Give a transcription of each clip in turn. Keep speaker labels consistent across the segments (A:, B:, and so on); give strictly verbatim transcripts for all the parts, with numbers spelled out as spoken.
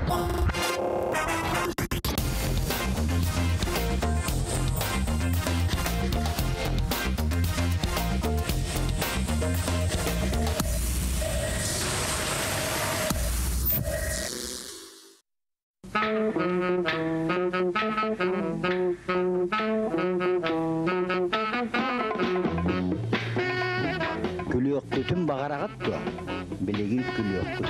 A: Külüyokkutun bağırağı da bilegi külüyokkut.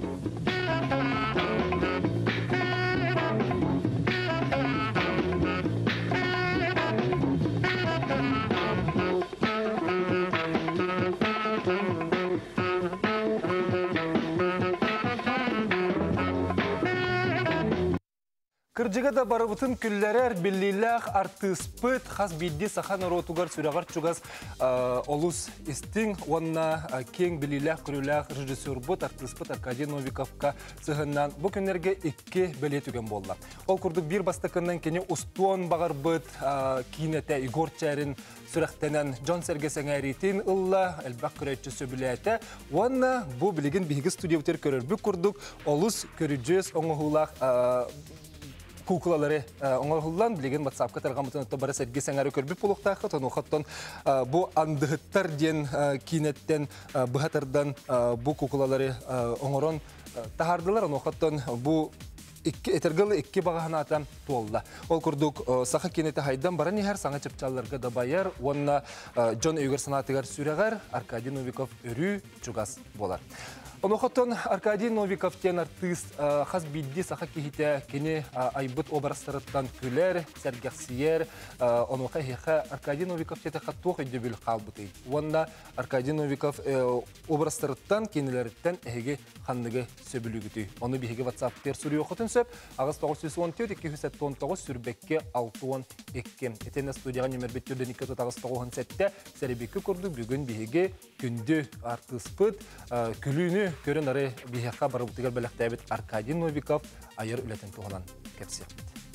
B: Кыржыга да барыбытын күллерер биллилах артыспыт хас бидди сахан ротугар сүрагар чугас олус истин онна кең биллилах күрүлах режиссер бут артыспыт Аркадий Новиковка сыгыннан бу күннерге икки беле түген болла. Ол курдук бир бастакындан кене устуон багар быт кинете Игор Чарин сүрәхтенен Джон Сергесеңәритин ылла элбак күрәтче сөбүләтә. Онна бу билеген биги студиятер көрөр бу курдук олус көрүҗөс оңгылах кукулалары оңғылдан білеген WhatsApp-қа тарғамытын өтті бары сәрге сәңәрі көрбіп болуқтақы, тону қаттан бұ андығыттар ден кейнеттен бұғатардан бұ кукулалары оңырын тахардылар, ону қаттан бұ этергалы икки бағағына атам туолла. Ол күрдік сақа кенеті хайдан бара нехер саңа чепчаларға да байар, онына Джон Өйгер санатығар сүрегар Аркадий Новиков өрі чугас болар. Онуқаттан Аркадий Новиков тен артист хас бидди сақа кехите кене айбыт образтарыттан күлер, сәргәқсиер, онуқа хеха Аркадий Новиков тете қаттуқ өйдебіл қалбыты. Онда Аркадий Новиков образтарыттан кенелеріттен әйге қандығы сөбілігіті. Оны бейге WhatsApp-тер сүрі оқытын сөп, ағыз тоғыз жүз он төрт екі жүз он тоғыз сүрбекке алты он екі. Етені студияға нөмір беттерден екі жүз тоғыз он сәтті сәребекке көрді бүгін бейге күнді артыспыт күліні көрін ары бейхаққа бары бұтығар бәліқтәбет Аркадий Новиков айыр үләтін туғынан кәпсек.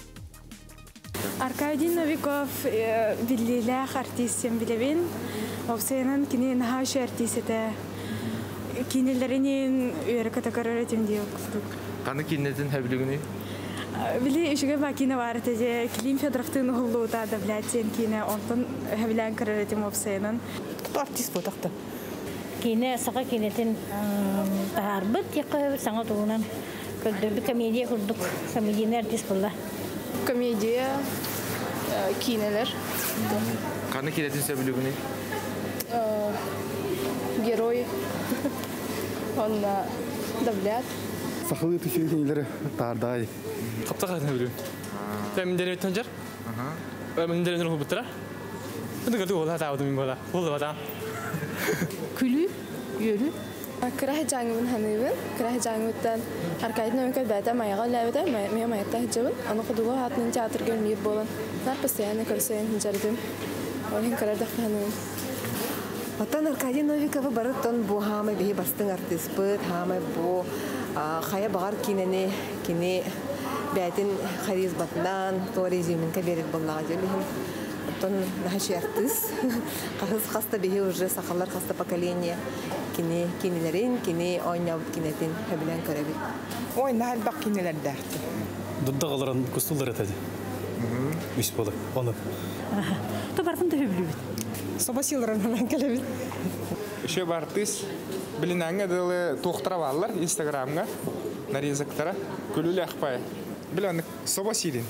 C: Аркадий Новиков біліләқ артистен білебен. Опсайынан кенен хаушы артисеті. Кенелерінен үйері катакарар өтімде өкілдік.
D: Қаны кенелердің әбілігіні?
C: Білі үшіге бақина бар әтеде. Клим Федоровтың ұғылы ұтады біләттен кені. Онтын әбілән карар өтім опсайынан.
E: Артист бұтақты.
F: Кине сақа кинетин таарбыт яқы саңа туғынан көрдірді комедия құрдық. Комедийный артист бұлла.
C: Комедия, кинелер.
D: Қаны кинетин сөбілігіні?
C: Герой. Он давлят.
G: Сақылы түші кинелері таардай.
H: Қапта қайдан білуін? Тәміндері өттен жар? Өміндері нұрғы бұттыра? Үні көрді ола тауды мен бола. Олды бата.
C: Күлі, үйірі. Кырахи жаңыбын ханыбын. Кырахи жаңыбыттан Аркадий Новиков бәті майға ләуді, мая майытта хиджабын. Аны құдуға атының театр көлмейіп болын. Нар постоянно көрсейін хиджардым. Олен кырардақ ханыбын.
E: Оттан Аркадий Новиковы барыттан бұ хамы бейі бастың артист бұд, хамы бұ қая бағар кинені, кені бәтін қариз батынан, то резюмін кәберет болаға жөлігін. Оттан нахаши артист. Қағыз қаста бейі уже сақалар қаста поколение. Кені кенелерін, кені ойнауыт кенетін көбілен көрәбі.
I: Ойна әлбақ кенелер дәқті.
H: Дұдда қаларан күстулар әтәді. Үш болы, оны.
F: Табартын да өбілі біт.
I: Собасиларын мен келебит.
D: Еще бар артист. Блин, они дали тухтраваллар Инстаграмга, нарезактора. Кулюля ахпай. Блин, собасилин.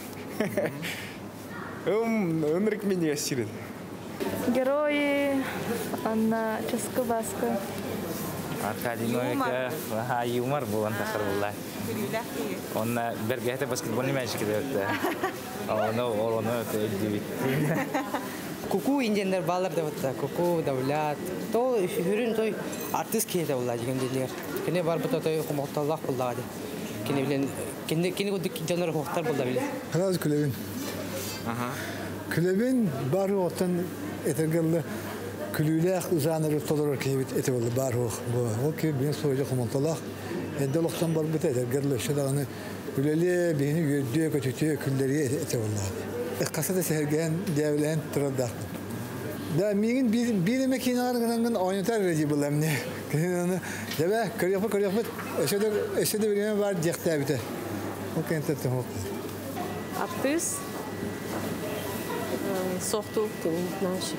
D: Um, умрик меня силен.
C: Герои Анна Ческобаска.
J: Аркадий Новиков, ха юмор булан тахар булла. Он бергете баскетбольный мяч кидет. Он он он дивит.
I: Куку индендер балар да вот куку давлят. То хүрүн той артист кейде булла дегендейлер. Кене бар бата той хомокталлах булла ди. Кене билен кене кене гудик жанар хохтар булла биле.
G: Ханаз күлебин. Ага. Күлебин бар оттан этергелле күлүләх узаныр толор кейбит эте булды бар хох. Бу ки бен сойда хомокталлах. Энде лохтан бар бит этергелле шаданы күлеле бени гөддө көтөтө күллери эте булла. Касада сәрген дәвлән тұрады. Да мигин bir makinelerin oynatar reci bulamne. Kene debe körüp körüp eşede eşede birine var dikte bite. Okey, tettem hop.
C: Артист. Сохту наши.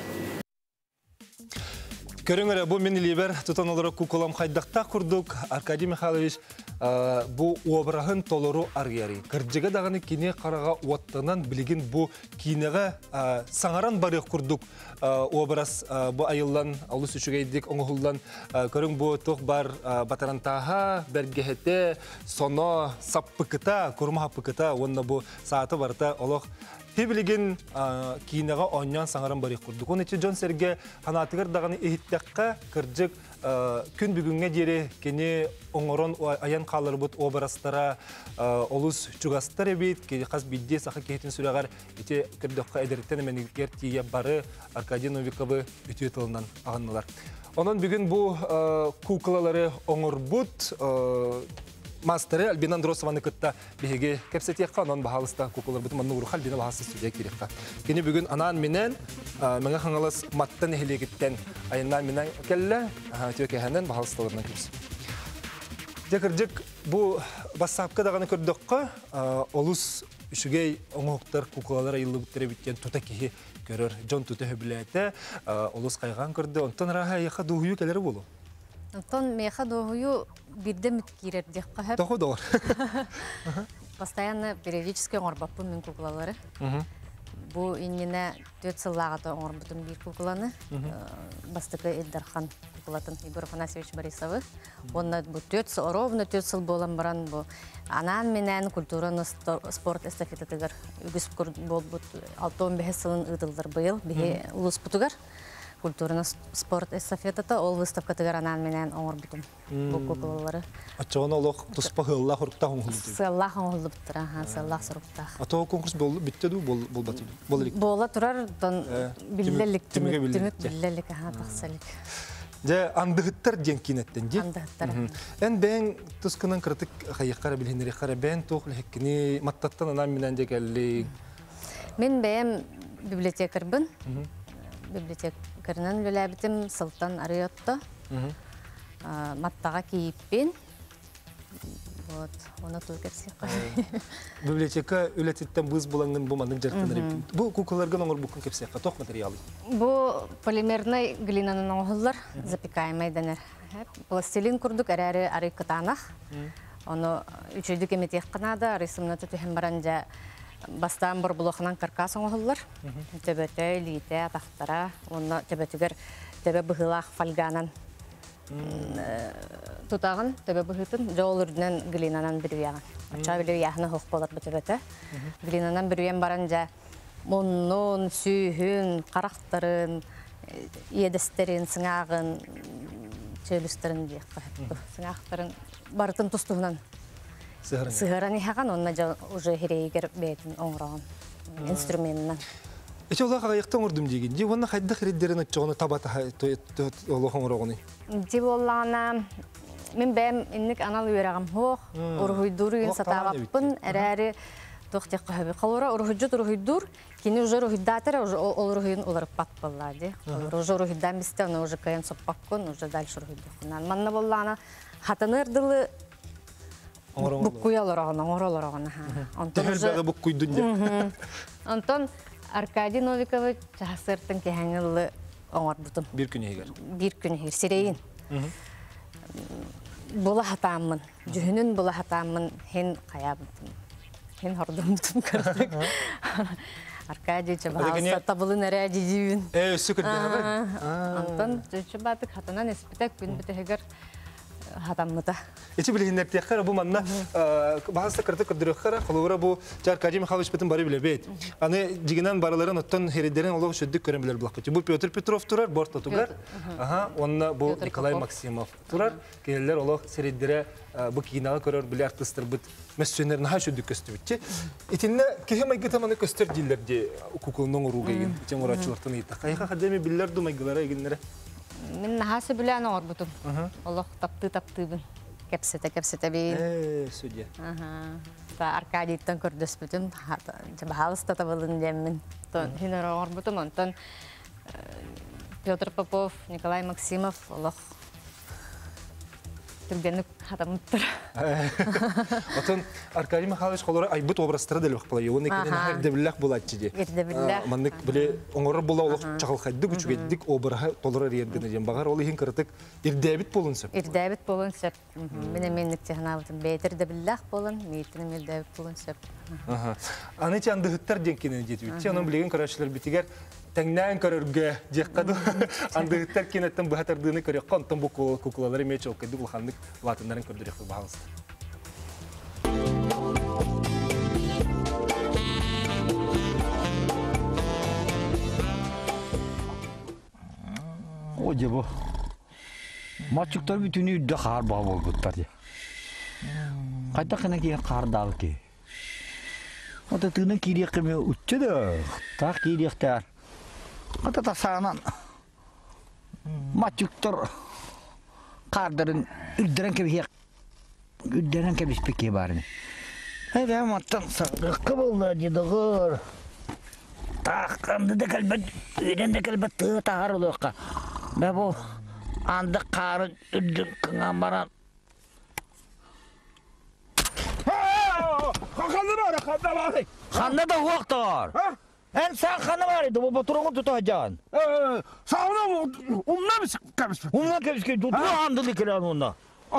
B: Көріңірі, бұл мен либер тұтан олары куколам қайдақта құрдық. Аркадий Михайлович бұл обырағын толыру аргияры. Кірджігі дағыны кене қараға уаттығынан білген бұл кейінеға саңаран барық құрдық. Обыраз бұл айылдан, алыс үшігейдік оңығылдан көрің бұл тұқ бар батарантаға, бәргехете, соно саппықыта, көрімі хаппықыта, онына бұл сааты барыта олық. Хебілеген кейінеға оңнян саңаран барық құрдық. Оны ете Джон Серге ханатығыр дағыны ехіттәққа кірджік күн бүгінге дері кене оңырын аян қалыр бұд обырастара олыс жүгастар әбейт, қаз бидде сақы кейтін сүрәғар ете кірдіққа әдіріктен әменігер тие бары Аркадий Новиковы үті етілінен ағанылар. Онын бүгін бұл куколалары оңыр бұд, Мастері Альбина Андросованы күтті бігеге кәпсетеққа, онын бағалыста куколар бұтым анны ұрыққа Альбина бағасы студия керекқа. Кені бүгін анан менен, мәңі қаңылыс маттан әхілегіттен айыннан менен кәлі, түйеке әхінен бағалысталарынан көрсі. Декірдік бұл бассапқа дағаны көрдіққа, олыс үшігей оңықтар куколалар айылы бұттары біткен тұта кейі көрір. Джон тұта хөбіләті, олыс қайған көрді, онтан раға еқа дұғыю кәлері болу.
K: Антон меха дохую бирде мүткирер дек қағып.
B: Доху долар.
K: Постоянно периодически оңырбаппын мен куклалары. Бұл иннене төт сыллағаты оңырбытым бір кукланы. Бастықы Эльдархан куклатын Егор Афанасьевич Борисовы. Онна бұл төт сыл, ровно төт сыл болан баран бұл. Анан менен культураны спорт эстафетатыгар үгіз бол бұл алтон бәхе сылын ұдылдар бұйыл, бәхе ұлыс бұтыгар. Культурный спорт эстафетата, ол выставка тыгаранан менен оңыр бүтім бұл куклалары.
B: Ачауын олық тұспа ғыллах ұрықтақ оңғылды?
K: Сыллах оңғылды бұттыр, сыллах сұрықтақ.
B: Атауы конкурс бітті ду, бол батыды?
K: Бола тұрар, білделік, түмік білделік, тақсалік.
B: Де андығыттар ден кейнеттен, де?
K: Андығыттар.
B: Ән бәң тұскынан қыртық қайыққара білгенері қара, бәң тоқыл хеккіне маттаттан анан менен де кәлі? Мен
K: бәйім библиотекарбын. Библиотекарынан үләбітім сылтан арыйотты. Маттаға кейіппен. Оны тұр кәрсек қай.
B: Библиотека үләтеттен бұз болаңын бұманың жарқыныр еппен. Бұл куколарған оңыр бұқын кепсек қа, тоқ материалы?
K: Бұл полимерный глинанын оңғылар, запекаемый дәнер. Пластилин күрдік әрі арый кытанақ. Оны үчөйдік еметек қынады, арысымны түтіхін баранжа бастан бір бұлықынан каркас оңғылар. Төбөтөй, лейте, тақтара. Оны төбөтігер төбө бұғылақ фальганан тұтағын, төбө бұғытын, жол үрдінен глинанан бірвияған. Ача білі яғыны хоқ болар бұ төбөті. Глинанан бірвиян баранжа мұннын, сүйін, қарақтарын, едістерін, сыңағын, чөлістерін дейік. Сыңақтарын барытын тұстығынан. Сығыран ихаған, онына уже херейгер бәйтін оңыраған инструментінен.
B: Эче олақ аяқтан ұрдым деген, де оны қайда қыреддерін өтчіғыны табаты олық оңырағыны?
K: Де болағына, мен бәйім иннік анал үйерағым хоқ, ұрғыйдурын сатағаппын, әрәрі тоқтек қағабы. Қалуыра ұрғыйджыт ұрғыйдур, кені уже ұрғыйдатыр, ол ұрғыйын оларып бат болады. Уже ұрғыйдан бісті, оны уже кайын соппаққын, уже дальше ұрғыйдуқынан. Манна болағына, хатаны ырдылы бұққуй алырағына, оңыр алырағына.
B: Тәхір бәғі бұққуйдың деп.
K: Онтон Аркадий Новиковы чағасыртын кәңілі оңыр бұтым.
B: Bir күн егер?
K: Bir күн егер, сирейін. Бұла хатамын, жүхінін бұла хатамын, хен қая бұтым. Хен хордым бұтым көрдік. Аркадий чабағалса табылын әрі әдейдейін.
B: Ә, өсі көрді ғабар?
K: Онтон жүші батық хатанан еспітек күн бітігер хатаммыта.
B: Эти билгендер теккара бу манна баһаста кырты кырдырыккара холовра бу Аркадий Михайлович битин бары биле бет. Аны жигинен барыларын оттон хередерин олог шөддүк көрөн билер булак. Бу Петр Петров турар, борта тугар. Аха, онна бу Николай Максимов турар. Келелер олог середдере бу кинага көрөр биле артисттер бит мессенерин ха шөддүк көстүбүтчи. Итинне кеме майгытаманы көстөр дилерди кукулнун уругайын. Тен урачылыктын ыйта. Кайга хадеми биллерду майгылара игиннере.
K: Мен нахасы білән оғыр бұтым. Олық тапты-тапты бін. Кәпсеті-кәпсеті бейін.
B: Әәә, сөйде.
K: Аркадийттен көрдіс бұтым. Бағалыста табылын демін. Хинер оғыр бұтым. Онтан Петр Попов, Николай Максимов олық түргенік хатамыттыр.
B: Отон Аркадий Михайлович холора айбыт образтары делбек булай. Оны кенен хердебиллах булатчы ди.
K: Хердебиллах.
B: Мандык биле оңорор була олох чагылхайды күчүгедик образы толора рердене ден багар ол ихин кыртык ирдебит болунсып.
K: Ирдебит болунсып. Мене менник технабытын бейтердебиллах болун, мейтин ирдебит болунсып.
B: Аха. Аны чанды хыттар ден кенен жетүп. Чанын билеген карачлар битигер тәңнән көрөргө жеккаду анда хыттар кенеттен бахатардыны көрөк контон бу куклалары мечо кеди бул хандык латындарын көрдүрөк багыс.
A: Оje bu. Maçıklar bütünü de kar bağ bolguttар ya. Kayta kene ki kar dağı ki. O da tığına kiriyek keme uçça da. Ta kiriyekler. Kata ta sağanan. Maçıklar karların üdderen kebiyek. Üdderen kebiş peki barını. Hadi ama tam sarı kıbıllar cidığır. Ta kandı da kalbet. Üden de kalbet tığ tahar oluyor ka. Be bu. Anda karın üddün kınan baran.
L: Kandı var, kandı var.
A: Kandı da huaktır. En sağ kanı var idi, bu baturuğun tutacaksın.
L: Sağına mı? Onunla mı sıkmış?
A: Onunla kemiş ki tutuyor andılık kiran onunla.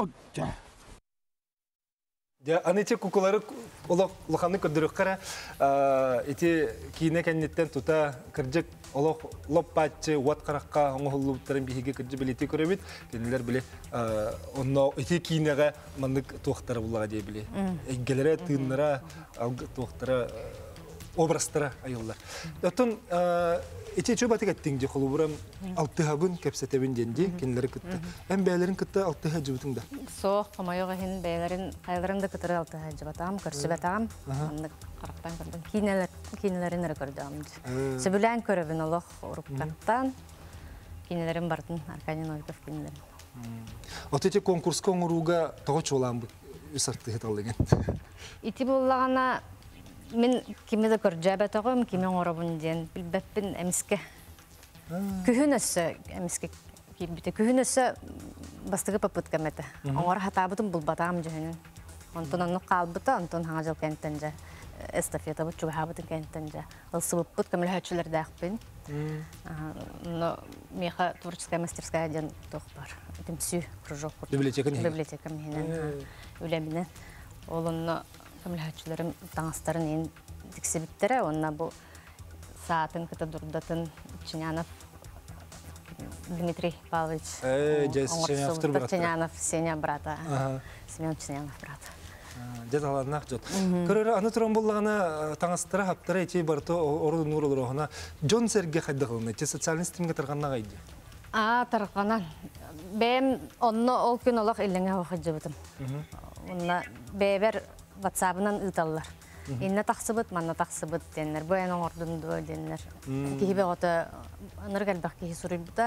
B: Ya anıçı kukuları olak lakanı kördürük kara. Eti kine kennetten tuta kırcık olak lopatçı wat karakka onu hulubutların bihige kırcı bileti köremit. Kendiler bile onu eti kinege mandık tuğtara bulağa diye bile. Gelere tığınlara tuğtara obrazlara ayollar. Dötün eti çöp atık ettin diye koluburam altıhabın kepsetebin dendi kendileri kıttı. Hem beylerin kıttı altıha cıvıtında.
K: Soğuk ama yok hin beylerin kayların da kıtırı altıha cıvatam, kırsı batam. Andık karaktan kırdım. Kineler kinelerin nere kırdım. Sebülen körevin olaq urupkattan kinelerin bardın Arkanin Novikov kinelerin.
B: Otete konkurska onuruga toğuç olan bu üsartı hetallıgen.
K: İti bullağına min kimi de körcebe toğum kimi orabun diyen bilbeppin emiske. Kühünössü emiske bite kühünössü bastığı papıt kemete. Onar hatabıtın bulbatam cehinin. Ondan onu kalbıta ondan hangacıl kentence. Estafeta bu çok habıtın kentence. Alsıbıpıt kamil haçılar dağpın. No miha tворческая мастерская diyen toğpar. Temsü krужок.
B: Biblioteka ne?
K: Biblioteka mihinen. Ölemine. Olunna kamil haçılarım dansların en diksibittere. Onna bu saatin kıta durdatın Çenyanov Дмитрий Павлович. Ченянов, Сеня брата. Семен Ченянов брат.
B: Жадаланақ жот. Көрөрі аны тұран болғана таңастыра хаптыра етей барты орды нұр олыр оғына Джон Серге қайды қылыны. Те социалин стримге тарғанна қайды?
K: А, тарғанан. Бәйім онны ол күн олақ еліңе оқыджы бұтым. Онна бәйбер ватсабынан ұталылар. Инна тақсыбыт, манна тақсыбыт денер. Бөйен оңырдынды денер. Кейбе ғоты аныр кәлбәқ кейі сұрыр бұта.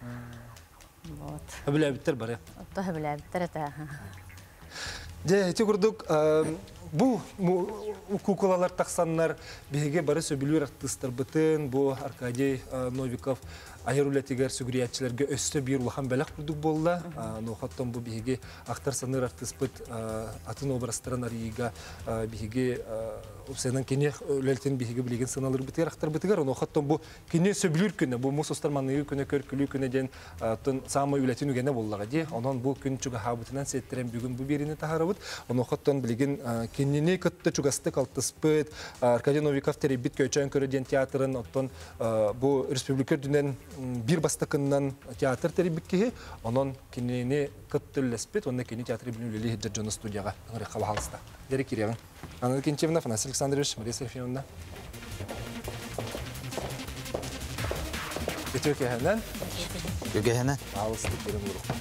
B: Хөбілі әбіттер бар, я?
K: Отта хөбілі әбіттер әті.
B: Де, әте күрдік, бұл кукулалар тақсанлар беге бары сөбілер артыстар бұтын, бұл Аркадий Новиков айырулетігер сүгіриятчыларға өсті бір ұлақан бәлік күрдік болды. Ноқаттан бұл беге ақтар саныр артыс бұт атын обрастырын арыйыға беге сенен кене өлелтен беге білеген сыналыр бітігер ақтар бітігер. Ноқаттан бұл кене сөбілер күні, бұл мұсыстар манығы күні, көркілі күні ден самы өлетін үгені болдыға де. Онан бұл күн чүгі хабытынан сеттерен бүгін бұл беріне тағары бұд. Ноқаттан білеген кенені күтті чүгасты қалтыс бұд. Аркадий Новиков теребит көйчен көріден театрын, оттан бұл республикер дүнен bir bastakından teatr teribikki, onun kendini kattırlespet, onun kendi teatri bilimleri hicracını studiyaga ngırıqqa bahalısda. Deri kiriyağın. Anadolu Kençevna, Afanasy Aleksandrovich, Maria Serafimовna. Götürke hemen.
A: Göke hemen.
B: Ağustos benim vuruq.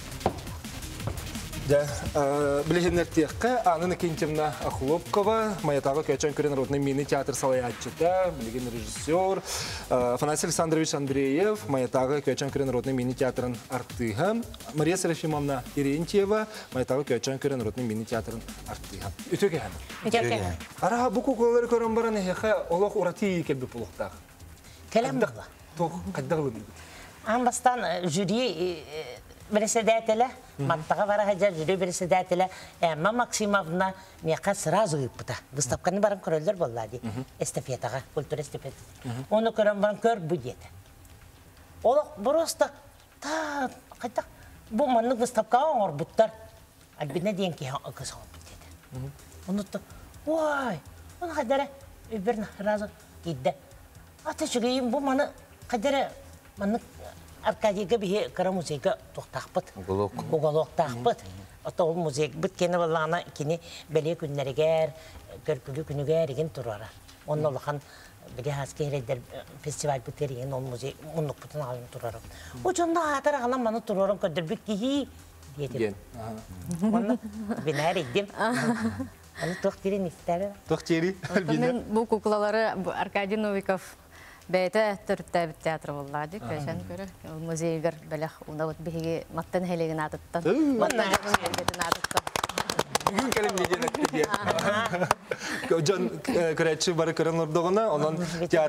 B: Да, билегеннер текке, Анна Кентьевна Хлопкова, Маятага Кёчан Курен народный мини театр Салаятчита, билеген режиссер, Афанасий Александрович Андреев, Маятага Кёчан Курен народный мини театр Артыга, Мария Серафимовна Терентьева, Маятага Кёчан Курен народный мини театр Артыга. Үтөке хан.
K: Үтөке.
B: Ара бу кукулар көрөн баран хеха олох урати келби пулуктак.
M: Келем бала.
B: Тох каддагылы.
M: Амбастан жюри председателя, маттаға бара хажар жүрі председателя, Эмма Максимовна меқа сразу ұйыппыта. Выставканы баран көрелдер болады, эстафетаға, культура эстафетаға. Оны көрен баран көр бұ деді. Ол просто, та, қайта, бұл манның выставкаға оңыр бұттар, әлбіне дейін кейі қыз оңыр бұт деді. Оны тұр, ой, оны қайдары, өбірін разы дейді. Ата жүгейін бұл маны қайдары, манның Аркадийга бихе кара музейга тоқтақпыт. Уголок тақпыт. Ото ол музей бүткені болағына кені бәле күннерігер, көркілі күнігер еген тұрара. Оның олыған біле хаске ерейдер фестиваль бүткер еген ол музей мұнық бұтын алын тұрара. О жонда атар ағынан маны тұрарын көдір бүк кейі дедім. Оны бінәр едім. Оны тоқ терен естері.
B: Тоқ тері, әлбені.
K: Мен бұл куклалары Аркадий Новиков бәйті түріптәбі театры болады, көшен көрі. Музейгер бәліқ ұнауыт бейге маттан хелеген атыттан. Маттан хелеген атыттан.
B: Бүгін кәлім неден әттіде. Жон көрәтші бары көрін ұрдығына, онын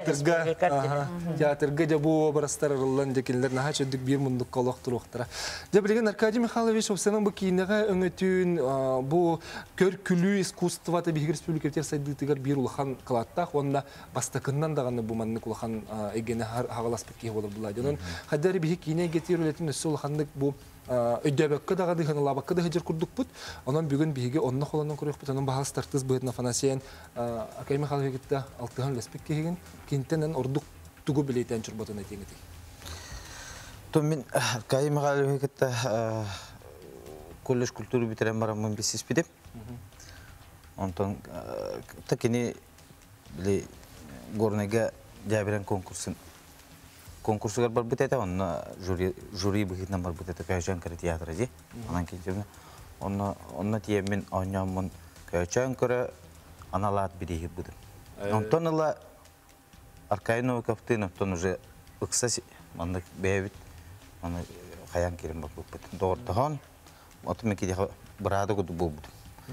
B: театрға да бұл обырастар ұрылан декелер наға чөндік бір мұндық қолық тұруқтыра. Дебілеген Аркадий Михайлович, сенің бұл кейінеға өңітін бұл көр күлі искусстваты бейгір республикаптер сайдығытығар бір ұлыған қылаттақ, онында бастықыннан дағаны бұл манның ұлыған егені ағалас бітке болыр бұлайды. Оның қадары бейгі кейіне кетер өлетін өсі ұлығандық бұл өйдәбәккә дагы дигән лабакка да хәҗер курдук бут. Анан бүген биге онны холоннан күрәк бут. Анан баһас тартыз быйтна фанасиян Акай Михайлович гитта алтыган леспек кеген кинтенен ордук тугу билетен чурбатына теңети.
N: То мен Акай Михайлович гитта колледж культура битерәм барамын бисис бидеп. Онтон такини биле горнега җабирен конкурсын конкурсугар бар бит это он жюри жюри бит номер бит это кайчан кре театр ди анан кенчем он он тие мен онямын кайчан кре аналат бири бит онтон ла Аркайно каптын тон уже ыксас мандык бебит аны хаян кирим бак бит дортахан отме ки брада гуд бу бит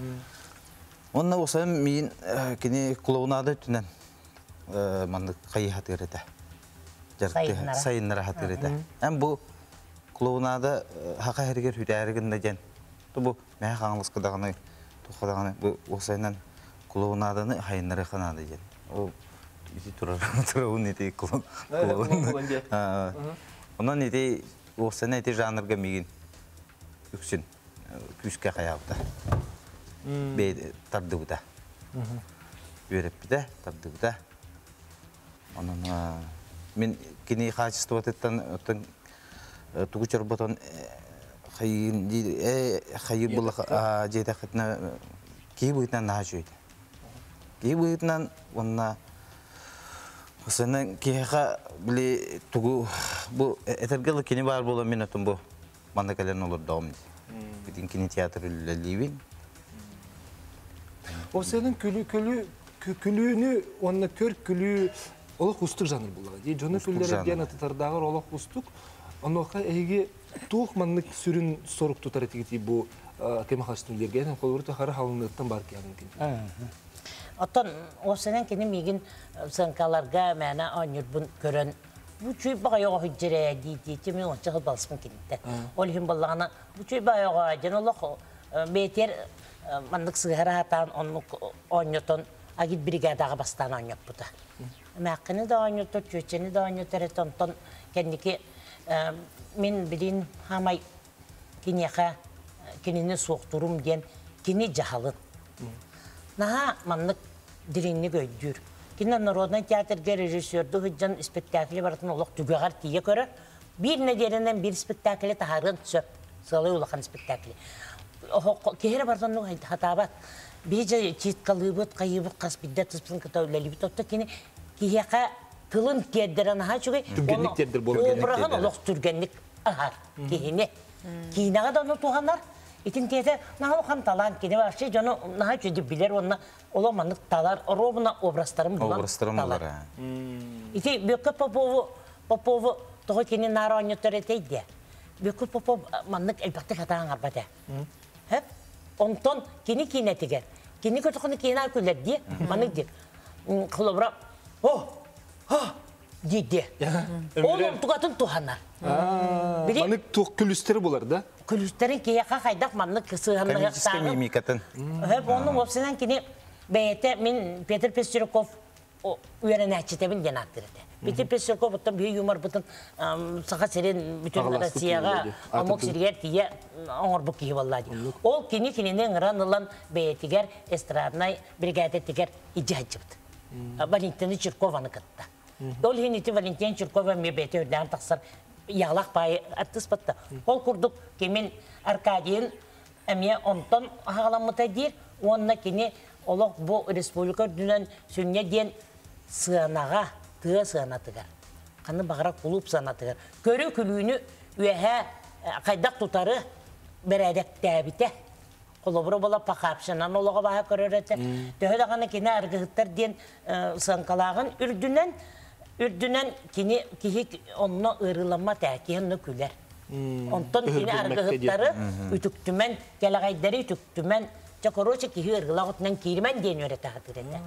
N: онна осам мен кини клоунада түнен мандык кайхат керете сайыннара хатырыта. Әм бұл клоунада хақа әргер хүтәрігінде жен. Бұл мәе қаңылысқыдағыны, тұқыдағыны, бұл осайынан клоунаданы хайыннары қанады жен. Ол үті тұрауын еті клоун. Онан еті осайынан еті жанрға меген үксін, күшке қаяуыда. Бейді тарды бұда. Өріп біді, тарды бұда. Онан мен кини качество оттан оттан тугучар ботон хайын ди э хайы була жейда хатна ки буйтан нажуйт ки буйтан онна осына киха били тугу бу этергел кини бар бола мен отон бу мандакален олор дом битин кини театр ливин
B: осының күлү күлү күлүнү онна көр күлү олық ұстық жанр болады. Жоны күлдері ден атытардағыр олық ұстық. Оныға әйге туық маннық сүрін сорық тұтар етігеті бұл кемақашының лерген. Қолғырты қары халынлықтан бар кеғын кен.
M: Оттан, осынан кені меген саңқаларға мәні аныр бұн көрін. Бұл чүй бағайоға хүджірі дейті мен онша қыл балысым кенді. Ол хем балағына бұл чүй бағайоға жен олық бейтер маннық сығыра атан онытын агит бригадаға бастан ойнап бұда. Мәқіні да ойнатыр, чөчені да ойнатыр, тонтон кәндеке мен білін хамай кенеға кенені соқтырым ден кене жағалын. Наға маннық диренні көйдір. Кені Народный театрға режиссерді хүджан спектаклі баратын олық түгеғар тие көрі. Bir nedeninden bir spektakle taharın söp. Sığılıyor ulağın spektakli. Kehre bardan o hatabat. Birce çift kalıbıt, kayıbıt, kasbidde tıspın kıtavleli bir topta kini kiyaka tılın keddiren ha çünkü
B: Türgenlik keddir bolu
M: genlik. O bırakın olaq türgenlik ahar kihine. Kiyinağa da onu tuğanlar. İtin tiyete naha okan talan kini var şey canı naha çödü bilir onunla olamanlık talar. Robuna obrastarım bulan
N: Obrastarım
M: talar.
N: bular.
M: İti Böke Popovu Popovu tohu kini nara oynatörəteydi. Böke Popov manlık elbette katağın arbada. Hep ondan kini kinetiger. Kini kötü kini kina küller diye manlık diye. Kılabra oh ha Диде. Ол тугатын туханар.
B: Маны тух күлістері болар да?
M: Күлістерін кейеқа қайдақ манны кысығанлығы
N: Комическая мимикатын.
M: Оның опсынан кені бәйеті мен Петр Пестерков үйерен әтчетебін ден аттырды. Петр Пестерков бұттан бүй юмор бұттан сақа серен бүтін Россияға амок сергер тие оңыр бұқ кейі боллади. Ол кені кененен ұран ұлан бәйетігер эстраднай бригадеттігер иджаджы бұд. Валентина Чиркованы кытта. Ол хенеті Валентина Чиркова ме бәйеті өрден тақсар яғлақ байы аттыс бұтты. Ол күрдік кемен Аркадиен әме онтан ағаламыта дейір, онына кені олық бұл республика дүнен сөнне ден сығанаға, тыға сығанатығар. Қаны бағыра құлып сығанатығар. Көрі күліні үйәе қайдақ тұтары бір әдәк тәбіте. Қолыбыры бола пақапшынан олыға баға көрір әті. Төхі дағаны кені әргіғыттар ден сығанқалағын үрдінен, үрдінен кені кейік онына ұрылама тәкейіні күлер. Онтон кені әргіғыттары үтіктімен, кәліғайдары үтіктімен, Короче, кихи ыргылаготнан кирмен ден өрете хатырында.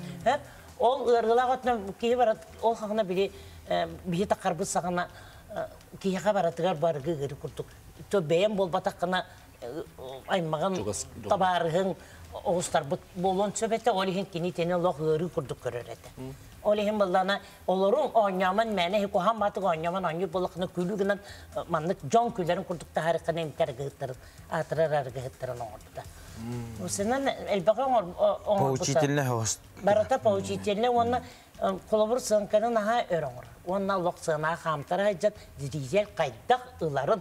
M: Ол ыргылаготнан кихи барат, ол хагына били бихи такарбыз сагына кихига баратыгар барыгы гыры курдук. То бейем болбатакына аймаган табарыгын оғыстар болон сөбете олихин кинитени лох гыры курдук көрөрете. Олихин болдана олорун оңнаман мәне хикохан матык оңнаман оңню болықны күлүгінен маннык жон күлерін курдукта харықына имтер гыттырын, атырар аргыттырын оңырдыда. Усынан элбака оңор
N: Поучительный хост.
M: Барата поучительный, онна колобур сынканы наха өрөңөр. Онна лок сына хамтара жат дирижер кайдак ыларын.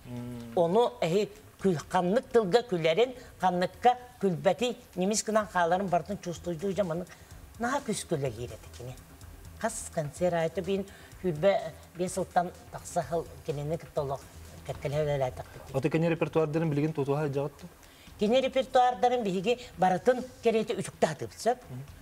M: Оны эхи қаннық тылға күлерін, қанныққа күлбәті немес кынан қаларын бардың чувствуйды жаманы наға күс күлі кейреті кене. Қас концер айты бейін күлбә бес ұлттан тақса қыл кенені күттолық кәркелі өлі айтақты.
B: Оты кене репертуардарын білген тұтуға жағытты?
M: Кене репертуардарын бігі баратын кереті үтікті атып сөп.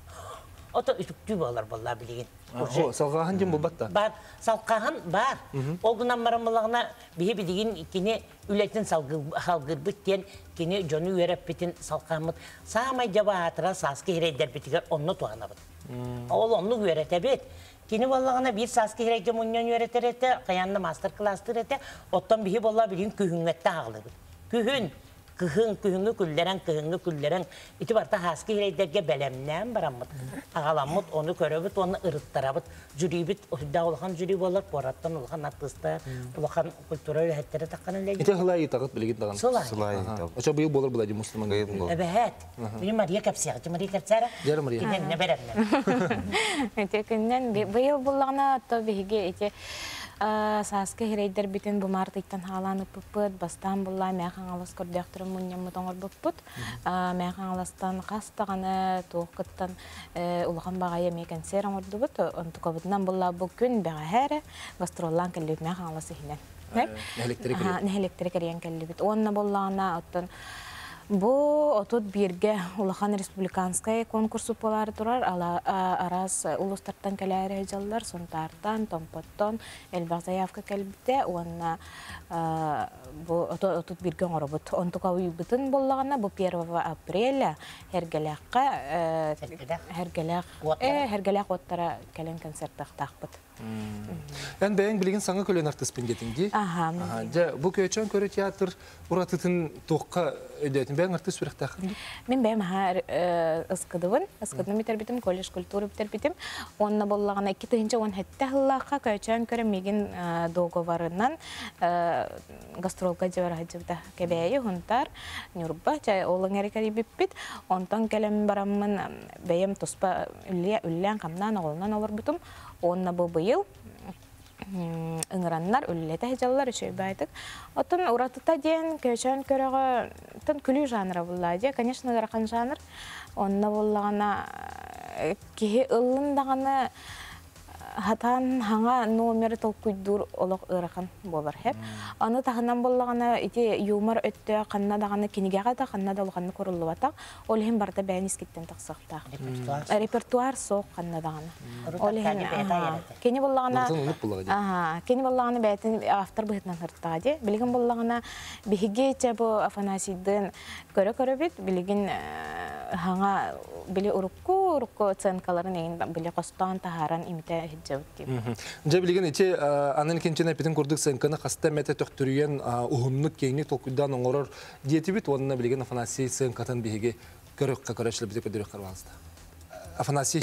M: Ота үтікті болар болла білген.
B: Салқахан жем бұл батта?
M: Бар, салқахан бар. Ол күнан марамылығына бігі білген кене үлетін салғыр бүттен, кене жоны өреп бітін салқамыд. Самай жаба атыра сасқы херейдер бітігер онны туғана бұд. Ол онны өрете бет. Кене болағына бір сасқы херейде мұннен өретер еті, қаянны мастер-кластыр еті, оттан бігі болла білген күйіңетті ағылы бұд. Күйін. Кыхын, кыхынгы күллерен, кыхынгы күллерен. Ити барта хаски хирейдерге бәлемнен барамыд. Ағаламыд, оны көрөбіт, оны ырыттарабыд. Жүрейбіт, да олған жүрей болар, пораттан олған аттыстар, олған культура өләттері таққан өләйді.
B: Ити ғылай тағыт білген тағын?
M: Солай.
B: Оча бұйыл болар бұлайды мұслыман?
M: Әбәхәт. Бүйі Мария кәпсияғы. Мария кәпсияра?
B: Жәрі Мария.
M: Кенен не бәрәмнен.
O: Өте күннен бұйыл болағына атты бейге ете саскы хирейдер битен бумарт иттен халанып пыппыт, бастан бұлла мәйхан алас көрдіяқтырым мұннен мұтоңыр бұппыт. Мәйхан аластан қастағаны туыққыттан ұлған бағайы мейкен серің орды бұт. Онты көбітінен бұлла бұл күн бәға әрі гастроллан кәліп мәйхан аласы хинен. Нәхелектері керен кәліп. Онына бұллағына оттан Бу отут бирге улахан республиканская конкурсу полары турар, ала арас улустартан калайры жаллар, сонтартан, томпоттон, элбак заявка калбите, онна бу отут бирге оробут. Онтука уйбытын боллагана бу первого апреля хергелякка хергелyak хергелyak оттара кален концерттах тахпыт.
B: Ән бәйін білген саңа көлен артыспен кетінге. Бұл көйчен көрі театр ұратытын тоққа өдейтін бәйін артыс өрек тақын?
O: Мен бәйім ғар ұсқыдывын, ұсқыдыны бітер бітім, колледж культуры бітер бітім. Онына болағына екі түйінші он хәтті ғылаққа көйчен көрі меген доғыварынан гастролға жевар ғаджыбда кәбәйі ғынтар, нүрба, жай олың әрекәрі біппіт. Онтан кәлем барамын бәйім тұспа үллән қамнан оғылынан олар бұтым. Онна бұл бұйыл ұңыраннар, үлілеті хежалылар үші бәйдік. Оттын ұратыта ден көшен көрігі күлі жанры бұллады. Конечно, ғарақан жанр. Онна бұллағана кеге ұлындағаны хатан хаңа номері толкуйдур олық ұрақын болар хеп. Аны тағынан болағана ете юмор өтті қанна дағаны кенегеға да қанна да олғаны көрілі батақ. Ол хем барда бәйін ескеттен тақсақтақ. Репертуар соқ қанна дағаны. Кені болағана кені болағана бәйтін автор бұғытнан ұрттағады. Білген болағана бігеге жабы Афанасийдің көрі көрі бет, білген хаңа биле урукку урукку оценкаларын эгин биле костон тахаран имите хиджабыт деп.
B: Же билген иче анын кинчене питин курдук сенканы каста мете төктүрүен ухуннук кеңник толкуйдан оңорор диетибит онна билген Афанасий сенкатын биге көрөккө көрөчлү бите көрөк карбалызда. Афанасий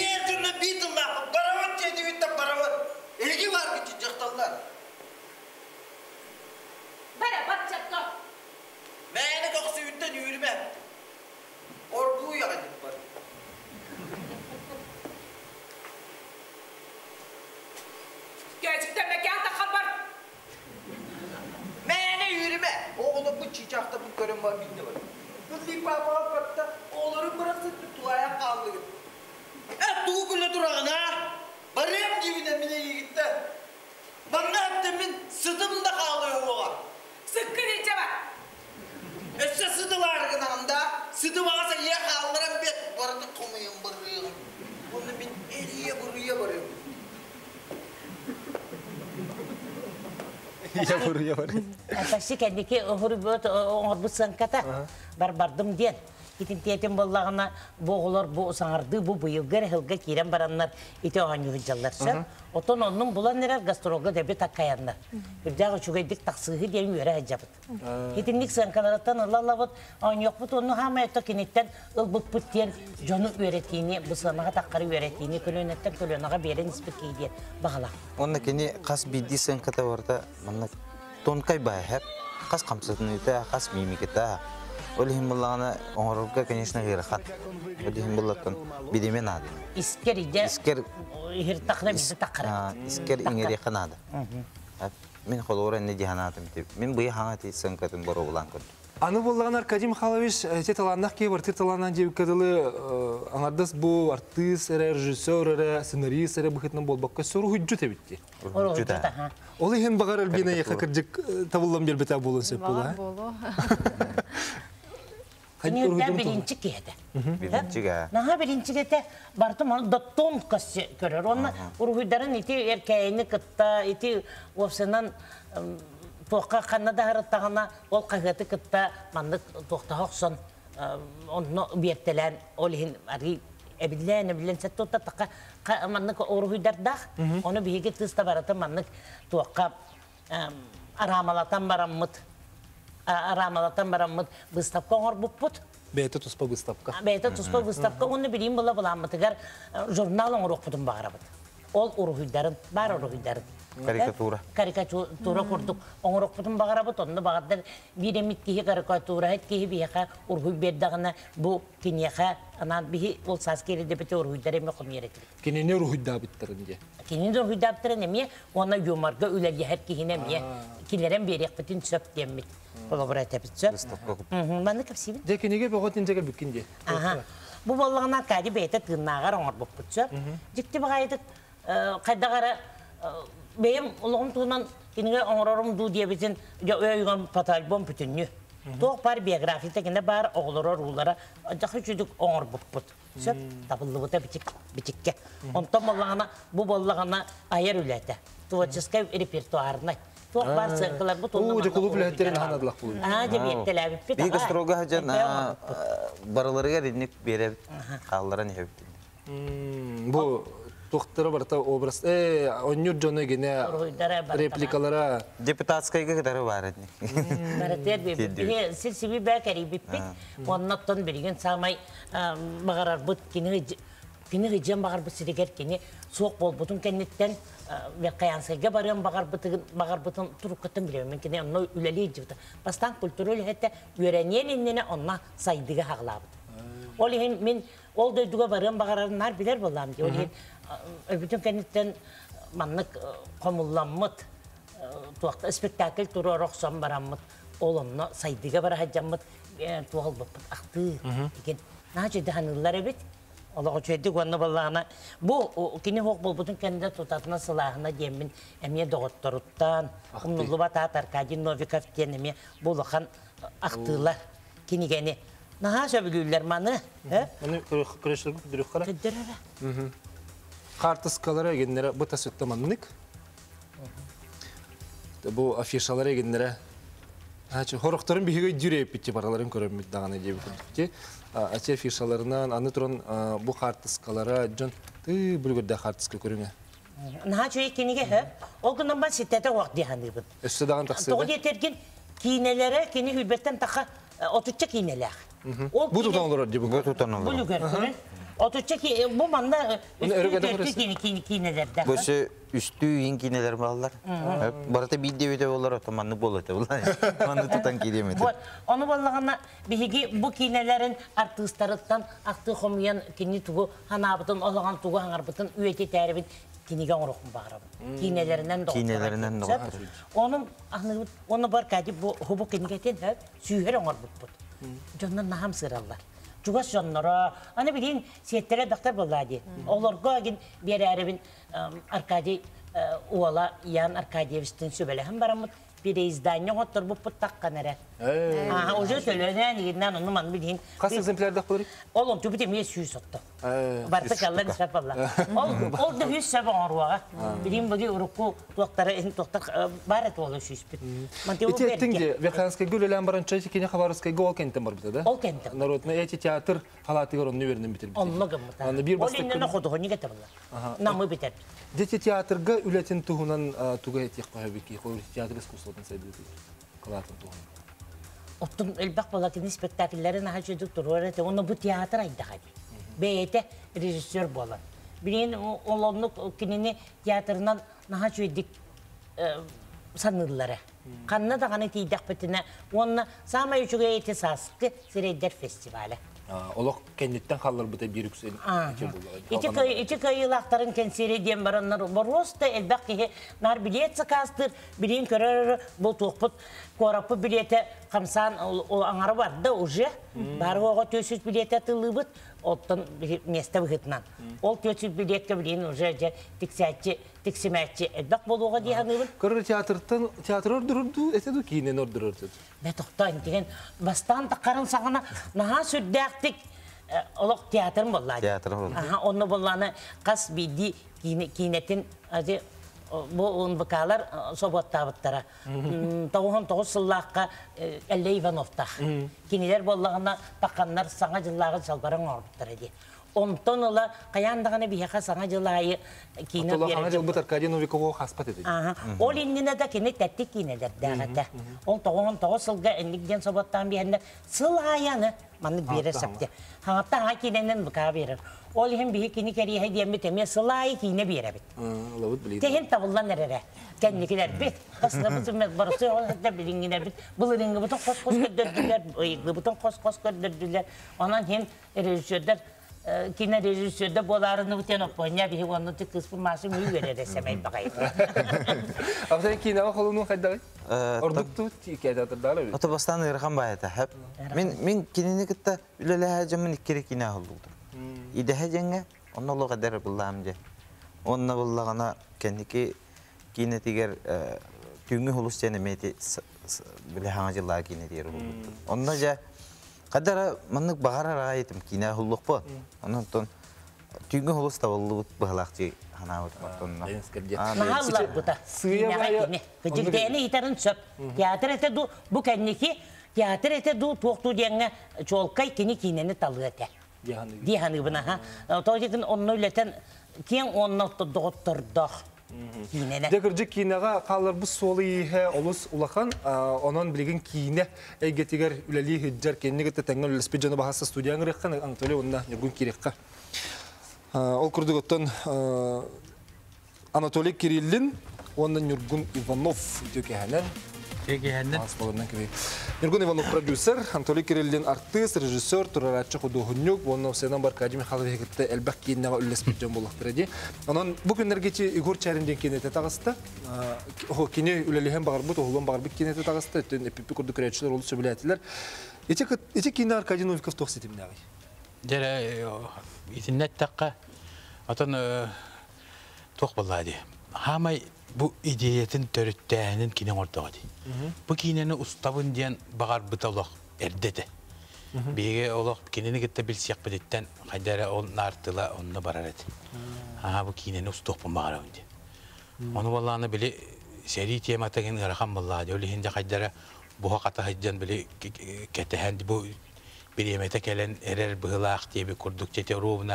M: Пасси кәндеке хурбот орбусан ката бар бардым ден. Итин тетен боллагына боголор бу саңарды бу быйылгар хылга кирен бараннар ите оңю жалларса. Отон онун булан нерер гастролга деп таккаяндар. Бирдагы чугайдык таксыгы ден өре ажабыт. Итинник санкалараттан аллалабыт оңюкбут ону хамайта кинеттен ылбыт буттен жону өретини бусанага таккары өретини көлөнөттен көлөнага берен испекейдер багала.
N: Онна кени кас бидди санката барда манна тонкай байхап кас камсытыныта кас мимикета. Олихим буллагына оңорга, конечно, гырхан. Олихим буллаттан бидемен ады.
M: Искер иде.
N: Искер
M: хиртакна бисе таккара.
N: Искер иңери ханады. Мен холора не диханатым деп. Мен бый хаңаты санкатын боро булан көр.
B: Аны буллаган Аркадий Михайлович теталаннак ке бар теталанан деп кадылы аңардас бу артист, режиссер, сценарист, бухетнан болбакка сору хуҗжу тебитти.
M: Хуҗжу.
B: Ол ихен багар албина яка кырҗык табыллам бербета болон сеп була.
M: Нерден биринчи кеде.
N: Биринчиге.
M: Наха биринчи кете бартым аны доттон касы көрөр. Оны ургуйдарын ити эркәйни кытта, ити офсенан тоққа қаннада хараттағана ол қағаты кытта мандык тоқтағы оқсон оны бертелен ол ехін арги әбілен, әбілен сәтті отта таққа мандык ургуйдардақ, оны бейге тыста бараты мандык тоққа арамалатан бараммыт. Арамалатан бараммыт бұстапқа оңыр бұппыт.
B: Бәйті тұспа бұстапқа.
M: Бәйті тұспа бұстапқа. Оны білейін бұла бұламмытығар журнал оңыр оқпыдың бағарабыт. Ол ұрғыйдарын, бар ұрғыйдарын.
N: Карикатура.
M: Карикатура құрдық. Оңыр оқпыдың бағарабыт. Онды бағаддар биремит кейі карикатура, әт кейі бейеқа ұрғый бердіғына бұл кенеқа анан бейі ол сас келі депеті ұрғыйдар еме құм еретілі.
B: Кенене ұрғыйда біттірін де?
M: Кенене ұрғыйда біттірін еме, оны юмарға өләлі әр кейіне ме, келерен берек бітін сөп деммет. Ола бұра тәпіт сөп. Маны көпсейбін?
B: Де кенеге бағатын жегер бүкінде?
M: Бұл болығына Аркадий бәйті тығынағар оңыр бұп бұт сөп. Жікті бағайдық қайдағара бейім ұлығым туынан кенеге оңырорым ду дебетін өйген патальбон бүтінні. Тоқ бар биографията кенде бар оғылырар ұлара жақы жүдік оңыр бұп бұт. Сөп табылы бұта бітікке. Онтан болығына бұл болығына айыр үләті. Творческай репертуарына. Тоқ бар циркалар бұт.
B: О, де клуб ләттерін ханадылақ бұл.
M: А, де беттелі әбіп.
N: Бейгі строга жан барыларға ренік беріп қалыларын ебіп.
B: Бұл тоқтыры барта образ. Э, оннюр жоны гене репликалара.
N: Депутатскайға кедары бар әдіне.
M: Баратер бейбіп. Сіл себі бәкәрі бейбіп. Оннаттан берген самай бағарар бұт кені ғыжан бағар бұт сірегер кені соқ бол бұтын кәнеттен қаянсайға барыған бағар бұтын тұрып қыттын білемін. Мен кені онна үләлі жібіті. Бастан культура өлігетті өрәнен еннені онна сайдыға хағылабыды. Ол ең мен ол дөйдіға барыған бағарарын нар білер болам. Ол ең өбітін кәнеттен маннық қомылламыд, спектакль тұры роқсан барамыд. Ол онна сайдыға бара хаджамыд туғыл бұппыд. Ақты. Наға жеді ханылар әбет. Олығы чөйдік онны болағына. Бұл кені хоқ бұл бұтын кәнді тұтатына сылағына демін әме доғыттырыттан, ұмнылы батат Аркадий Новиков кен әме болыған ақтылар кенегені. Наға сөбілілер маны?
B: Оны күрешілгі күдірік қара?
M: Күдірі.
B: Қартыскалары егенлері бұта сөтті маннық. Бұл афишалары егенлері Ачы хорохтарын биһиге жүреп битти бараларын көрөммүт даганы деп битти. Ачы фишаларынан аны туран бу картыскалара жон ты бүлгөрдө картыска көрүңө.
M: Наха чөй кенеге хэ. Ол күннен бан ситтете вак диханыбын.
B: Өссө даган таксы.
M: Тоғы етерген кинелері кені хүлбеттен тақа отучча кинелер.
B: Бу тутанлар деп бу тутанлар.
M: Бу люгөр. Отучча ки бу манда үстü кинелерде.
N: Бу үстü ин кинелер балдар. Барата бидде өтө болар отоманны болот булай. Маны тутан кидемет.
M: Вот, оны боллагана биги бу кинелерин артисттарыттан акты хомян кини тугу ханабытын олаган тугу хаңарбытын үете тәрбит кинеге орохун багарабы. Кинелеринен доо.
N: Кинелеринен доо.
M: Onun ahны onu бар кади бу хубу кинегетен хэ сүйөр оңорбут бут. Жоннан нахам сыраллар. Чугас жоннора аны билин сеттере доктор боллади. Олорго ген берәребин Аркадий Уала Ян Аркадьевичтин сөбеле һәм барамыт переиздание отыр бу путтакканара. А, уже төлөнән игеннән оны ман билин.
B: Кас экземплярда булыр?
M: Ол он түбите мес сүйүс отты. Барты каллан шапалла. Ол ол да үс сәбә арвага. Билин буди урукку доктора ин доктор барат болу сүйүс бит.
B: Манте у берке. Тинде Веханский гүлелән барынча кине Хабаровский гол кентен бар бит да?
M: Ол кентен.
B: Народный эти театр халатыгыр оны вернен битер бит.
M: Онны гымта. Аны бир бастык. Ол инне ходу не кетебилар. Намы битер.
B: Дети театрга үлетин тугунан туга этих пахабики, театр искусствотун сайдыты. Калатын тугун.
M: Оттун элбак балакын спектакльлерин хажыдык турар, оны бу театр айдагы. Бейте режиссер болан. Билин олонну кинени театрынан наха чөйдик санырлары. Канна даганы тийдак бетине, онна самай үчүгө эти саскы Среддер фестивале.
B: Олох кеннеттен халлар бите бирүксен.
M: Ити көй ити көйлактарын кенсере дем бараннар бороста элбак ки нар билет закастыр билин көрөр бул токпут корапы билете камсан ол аңары бар да уже барыга төсүз билете тылыбыт оттон месте быгытнан. Ол төсүз билетке билин уже же тиксәтчи тиксемәтчи элбак болуга дигәнебез.
B: Көрөр театртан театр ордурду этеду кинен ордурду.
M: Бе токтан деген бастан такарын сагына наха сүддәктик олок театр боллады.
N: Театр боллады.
M: Аха, онны болланы кас биди кинетин аҗы бу он бакалар соботтабыттара. Тоғын тоғыз сыллаққа Әлле Ивановта. Кинелер боллагына такканнар саңа жыллагы жалбарың орбуттар иде. Онтон ола каяндаганы бияка саңа жылайы кине берет.
B: Тола жыл бутар Аркадий Новикова хаспат эди.
M: Аха. Ол инне да кине тәтти кинелер дагата. Ол тоғын тоғыз сылга энлигден соботтан бияндер сылаяны маны бересепте. Хаңапта ха киненен бука берер. Ол hem bir kini keri hediyem bitemiyor sılay kine bir yere bit. Tehen tabullan nereye? Kendi gider bit. Aslında bizim barısı o da bilin gider bit. Bulurun bütün kos kos gördüler. Bütün kos kos gördüler. Ondan hem rejisörler kine rejisörde bolarını biten oponya bir onu tek kısmı maaşı mı verir desemey bakayım.
B: After kine o kolunu kadar. Orduktu teatr dalar.
N: Ata bastan ırgam bayata hep. Min min kinini kitta ülele hacamın ikkiri kine oldu. İdehe jenge onu lo kadar bullamca. Onu bullagana kendiki kine tiger tüngü hulus jene meti bile hangacılar kine diyor. Onunla ja kadar manık bahara rayetim kine hulluk bu. Onun ton tüngü hulus da bullu bahlakçı hanavut matonla.
M: Mahallar bu da. Sıyaya kine. Gıcıldığını iterin söp. Teatr ete du bu kendiki teatr ete du tuğtu diyene çolkay kine kineni talı ete. Dihanı buna ha. Toğdakın onu ületen kiyen onu doktorda.
B: Дегерже кинега калыр бу солы ihe олус улахан онон билген кине эгетигер үлели хиджар кеннеге теңгел леспежаны бахасы студияны рекхан Анатолий онна нергун кирекка. Ол курдуготтон Анатолий Кириллин онна Нергун Иванов дегенен
P: Егенен.
B: Нергун Иванов продюсер, Анатолий Кириллин артист, режиссер, тураратчы художник, онна сенен бар Академия халыгы элбак кинега үлеспежен болактыр. Анан бу күннәргече Игорь Чаринден кинете тагысты. О кине үлелеген багыр бу тоглон багыр бик кинете тагысты. Тен эпипи курду креачлар олус сөбүләтләр. Эти эти кине Аркадий Новиков тохсетимнәги.
P: Дәре итиннәт такка атын тох булады. Хамай bu ideyetin törüttənin kine ortağı. Bu kineni ustabın diyen bağır bıtalıq erdede. Bege olaq kineni gitti bilsiyaq biditten haydara ol nartıla onunla barar edi. Ha bu kineni ustaqpın bağır öndi. Onu vallahını bile seri temata gen ıraqan vallahi. Öyle hindi haydara буга ката хаҗҗан биле кетеһен бу биремете келен эрер быһылаах диеби курдук чете ровна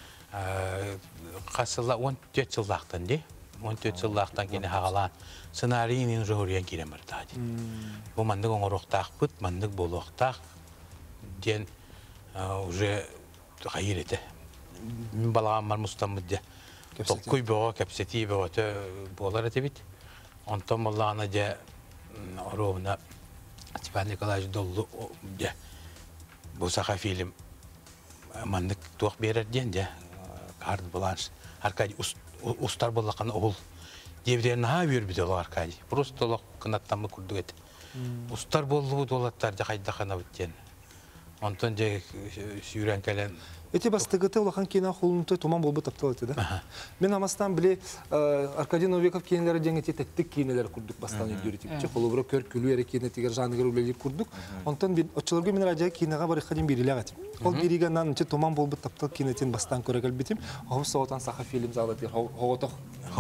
P: касыла он төрт жылдактан ди он төрт жылдактан кене хагалан сценарийнин жориян киремер тади бу мандык оңороктак бут мандык болохтак ден уже хайрете мен балагам бар мустаммыд де Толкуй боо, капсети боо, те болар этебит. Онтон баллана же ровна Степан Николаевич доллу же бу саха фильм мандык туак берер ден же карт баланс Аркадий устар боллакан ол девдерин ха бербит ол Аркадий. Просто лок кынаттамы курдук эт. Устар боллу долаттар же кайда кана биттен. Онтон же сүйрен келен
B: эти бастыгыты улахан кина холунты туман болбу таптал эти да. Мен амастан биле Аркадий Новиков кинелери жеңете теттик кинелер курдук бастан үйрөтүп. Че холубро көр күлү эре кинетигер жаныгыр үлелер курдук. Онтон бир очолорго мен ажа кинага бар хадим бириле гат. Ол биригеннан че туман болбу таптал кинетин бастан көрөгөл битим. Хобус соотан саха фильм залат хоготох.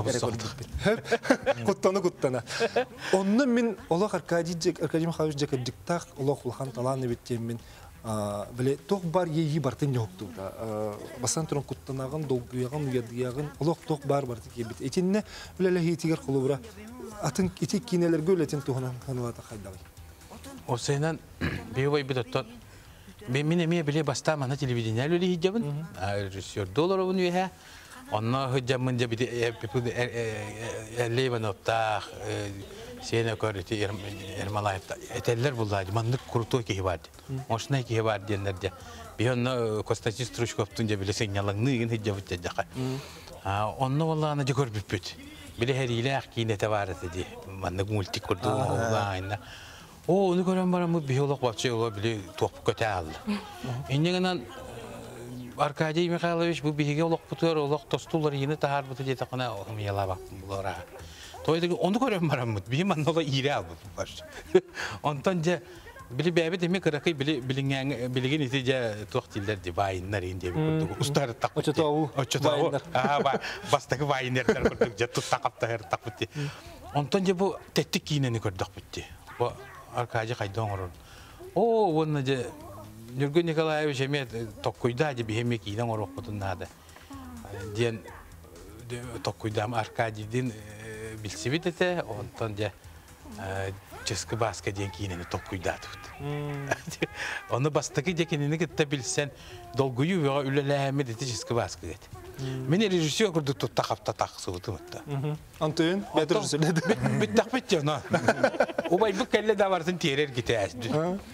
B: Куттаны куттана. Онны мен Олох Аркадий Аркадий Михайлович жекедиктак Олох улахан таланы биттем мен Биле ток бар ейи бартын жокту да. Басан турун куттанаган, долгуяган, уядыяган, олок ток бар барты кебит. Этинне биле хитигер кулубра. Атын итик кинелер гөлетин туханан ханалата хайдагы.
P: Осенан бейвай битоттон мен эме биле баста мана телевидение лөле хиджабын. Режиссер Долларовун уеха. Онна хиджабын да бит Левановта Сена көрөтү Ермалаевта этеллер булды. Мандык крутой ки бар. Мощный ки бар дендерде. Бионно Константин Стручковтун же биле сигналыңны ген хиджабыт жака. А онно валланы же көрбүппүт. Биле хериле кинете бар эти. Мандык мультик көрдү онлайнда. О, уну көрөм барам биолог бачы ол биле топ көтө алды. Эндегенен Аркадий Михайлович бу биге олок бутөр олок тостулар йыны тахар буту жете кана мыяла бак булара. Тойдыгы onu көрөм барам. Бим аннала ире алып бар. Онтон же били бәбе деме кыракай били билингән билеген ите же тох тилдер ди вайннар инде күрдүк. Устар так.
B: Очотау.
P: Очотау. А ба бастагы вайннар күрдүк же туттакапта хер так битти. Онтон же бу теттик кинени көрдүк битти. Бу Аркадий кайдан орон. О, онна же Юрген Николаевич эме токкуйда же бихеме кинен орок бутуннада. Ден токкуйдам Аркадийдин билсибит эте, онтон же ческі басқа ден кейінені тоқ күйдады бұд. Оны бастықы декенені кетті білсен, долгүйі өға үлеләмі деті ческі басқа деді. Мен режиссер көрді тұтта қапта тақсы бұды мұтта.
B: Антойын, бәді режиссерледі?
P: Біттақ бітті оны. Обай бұл кәлі даварсын терер кете әсді.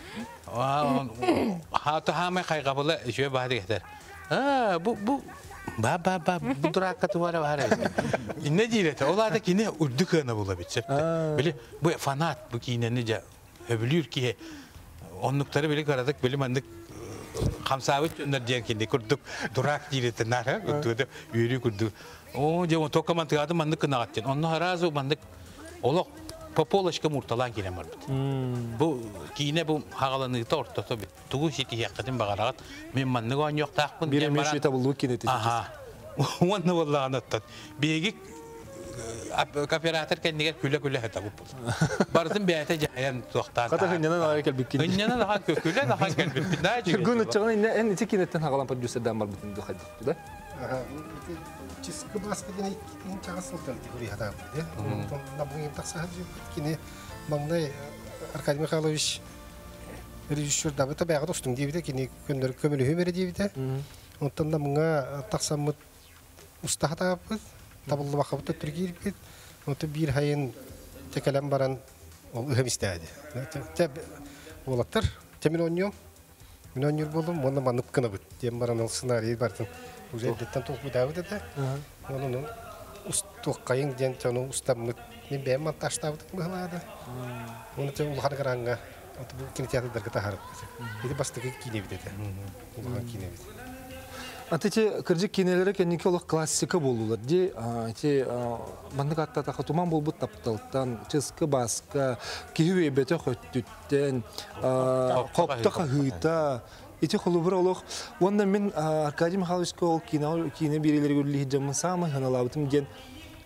P: Хаты хамай қайғабылы жөй бады кетер. Бұл Ба ба ба bu durakatı var var. Ne diyet? Ola da kine urdu kana bulabilir. Böyle bu fanat bu kine nece öbülür ki onlukları böyle karadık böyle mandık kamsavit onlar diyen kine kurduk durak diyet nar ha kurdu yürü kurdu. O je o tokaman tıgadı mandık kana attın. Onlar razı mandık olok Popolashka murtalan kine var. Bu kine bu hagalanıqta ortada bir. Tuğu şiti yakadın bağıragat. Men mandık on yok taqpın.
B: Bir meşe tabulduğu kine tecik.
P: Aha. Onu vallahi anlattın. Begi kaperatör kendine küle küle hata bu. Barzın beyate cayan toqtan.
B: Kata hınyanan ağır kelbik kine.
P: Hınyanan ağır küle daha kelbik. Ne
B: için? Gün uçağına en iti kinetten hagalan prodüserden var bütün duhadi. Da?
Q: Чиско баска дени ин чагасылтан дигури хада де. Онтон набугин таксахат кини маңдай Аркадий Михайлович режиссер да бата бага достун дибиде кини көндөр көмөлү хөбөрө дибиде. Онтон да мыңа таксамыт уста хата табылды бакабыта түргирип кет. Онтон бир хайын текелем баран ол ыхым истеди. Те олаттар темин оньом. Мен оньор болдум, монда манып кына бит. Тем баран ол сценарий бартын. Уже деттен тоқу дәуді де. Оның тоққайын ден тәуінің ұстамын мен бәйім монтажтабыдық мұғылады. Оны тәу ұлғар қараңға кинотеатрдарға тағарып. Еді бастығы кине бідеді. Ұлған кине бідеді.
B: Антете кыржык кинелері кеннеке олық классика болулар. Де, мандық атта тақы туман бол бұт тапталтан, чысқы басқа, кейі өйбеті қөттіттен, қопты қағыта, Эти холубыр олох, онда мен Аркадий Михайлович кол кино кино бирелер гүрлі жамын самы ханалабытым ген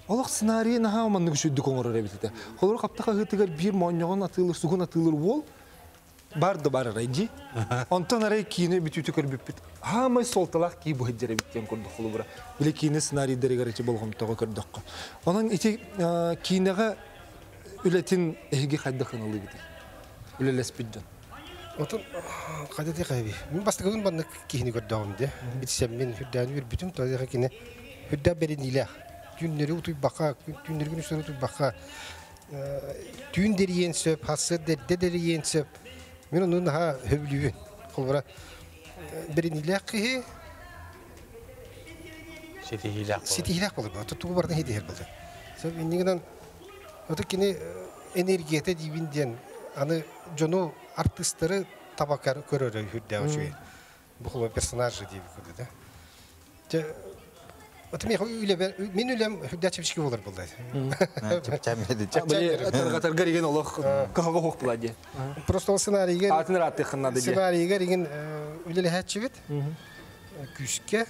B: Олох сценарий наха манны күшүдүк оңорор эбитте. Холор каптага гытыгар бир моньогон атылыр, сугун атылыр бол. Барды бар райди. Онтон арай кине бүтүтү көрбүп. Хамай солталак ки бу хеджере биттен көрдүк холобура. Биле кине сценарий дерегеречи болгомтого көрдүк. Онун ити кинеге үлетин эги кайда хынылы бит. Үлелес бидден.
Q: Отон кадете кайби. Мен бастыгын банны кихини көрдөгүм де. Битсем мен хүддән бир бүтүн тойга кине хүддә бериниле. Күннәре утуй бака, күннәре күнү сөрү утуй бака. Түн дерийен сөп, хасы дерде дерийен сөп. Мен onun ha höblüğün. Kolbara birinilek ki
P: Sitihilak.
Q: Sitihilak olur. Tutuğu bardan hediye buldu. Sab indiğinden otakini enerjiyete dibinden anı Jono artistleri tabakar körür hüdde o şey. Bu kolu personajı diye bir kurdu da. Ce Atmi öyle ben men öyle hüdde çepşiki olur buldu.
N: Çepçemedi.
B: Çepçemedi. Katar garigen Allah kahaga hoqtula diye.
Q: Просто сценарийге
B: Атын ратты хыннады диye.
Q: Сценарийге деген үлеле хатчыбыт. Күшке.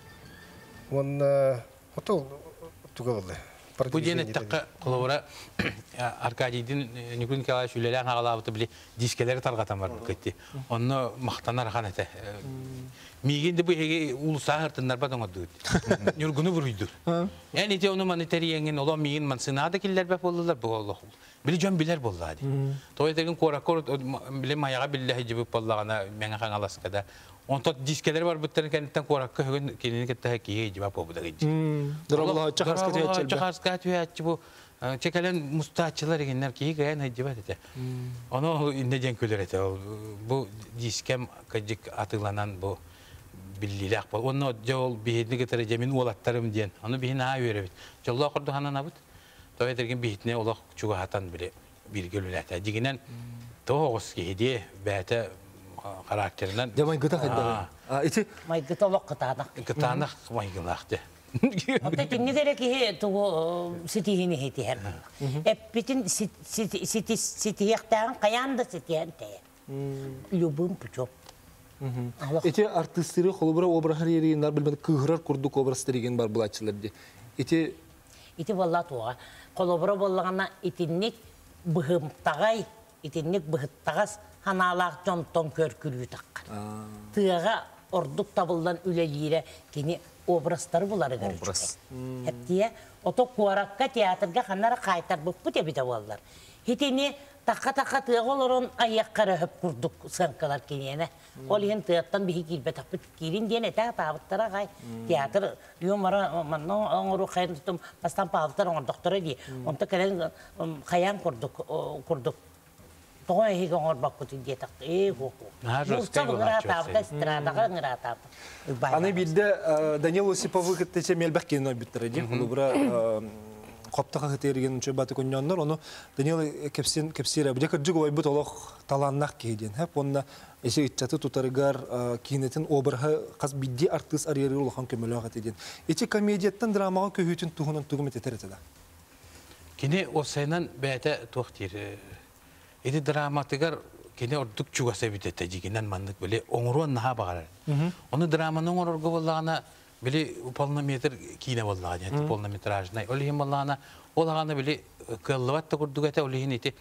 Q: Он ото тугавылды.
P: Bu diyene takka kolabora Arkadiy'din Nikun Kalaş ülelen ağalabıtı bile diskeleri targatan var bu ketti. Onu maqtanar hanete. Miginde bu hege ulusa hırtınlar badon adı. Nurgunu vuruydu. Yani te onu maniteriyenin olan migin mansınada killer bep oldular bu Allah. Bile can biler bolladı. Toyetegen korakor bile mayaga billahi cibip bollağına mena kan alaskada. Onta diskeler var bütlerin kendinden korakka hügün kendini kette ki cevap oldu da gitti.
B: Darallaha çakarskatı
P: açıldı. Çakarskatı açıldı bu. Çekelen mustaçılar egenler ki gayan hecibet ete. Onu indecen köler ete. Bu diskem kacık atılanan bu billilak bol. Onu jol bihidni getireceğimin olatlarım diyen. Onu bihin ha öğrebit. Jolla kurdu hanan abut. Toy edergen bihidne olak çuga hatan bile bir gölülete. Diginen toğuz ki hediye bete karakterinden.
B: Demay gıda kadar. İçi.
M: May gıda lok gıda.
P: Gıda nak may gılaktı.
M: Hatta ki ne dere ki he to sitihini heti her. Hep bütün siti siti sitihten kayanda sitihen te. Lubum puçop.
B: İçi artistleri kolubra obra her yerinden bilmem kıhrar kurduk obrası derigen bar bulaşçılar diye. İçi.
M: İçi vallahi toğa. Kolubra bollağına itinlik bıhım tagay itinlik bıhıt tagas hanalak ton ton körkülü takkar. Tığa orduk tabıldan üleliyre kini obrazları bunları görücük. Hep diye oto kuarakka tiyatrga kanara kaytar bu bu tebide vallar. Hitini takka takka tığa olurun ayakkara hep kurduk sankalar kiniyene. Olihin tığattan bir hikilbe tapıt kirin diye ne tağı tabıtlara kay. Tiyatr yumara manno oğru kayın tutum bastan pavıtlar oğur doktora diye. Onta kalen kayan kurduk kurduk. Toğa hiç oğur bakıtı diye taktı. Eee koku. Musta ngıra tabıta stradaga ngıra tabıta.
B: Anı bildi Daniel Osipov'u kıtteçe melbek kendine bitirdi. Kulubra koptağa hıterigen uçu batı konyanlar onu Daniel kepsin kepsire bir kırcık oy bu tolok talannak kiyden. Hep onda eşe içatı tutarıgar kinetin obraha kas biddi artist ariyeri olan kömülüğe edin. İçi komediyattan dramağa köhütün tuhunun tuğumet eterete de.
P: Kine o senin beyte tuhtir. Edi dramatiker kine orduk çugasa bitete jiginen mandık böyle onruan naha bağır. Onu dramanın onur govalana böyle polnometre kine vallahi yani polnometrajna. Olihim vallana olağana böyle kılvat da kurduk ete olihin iti.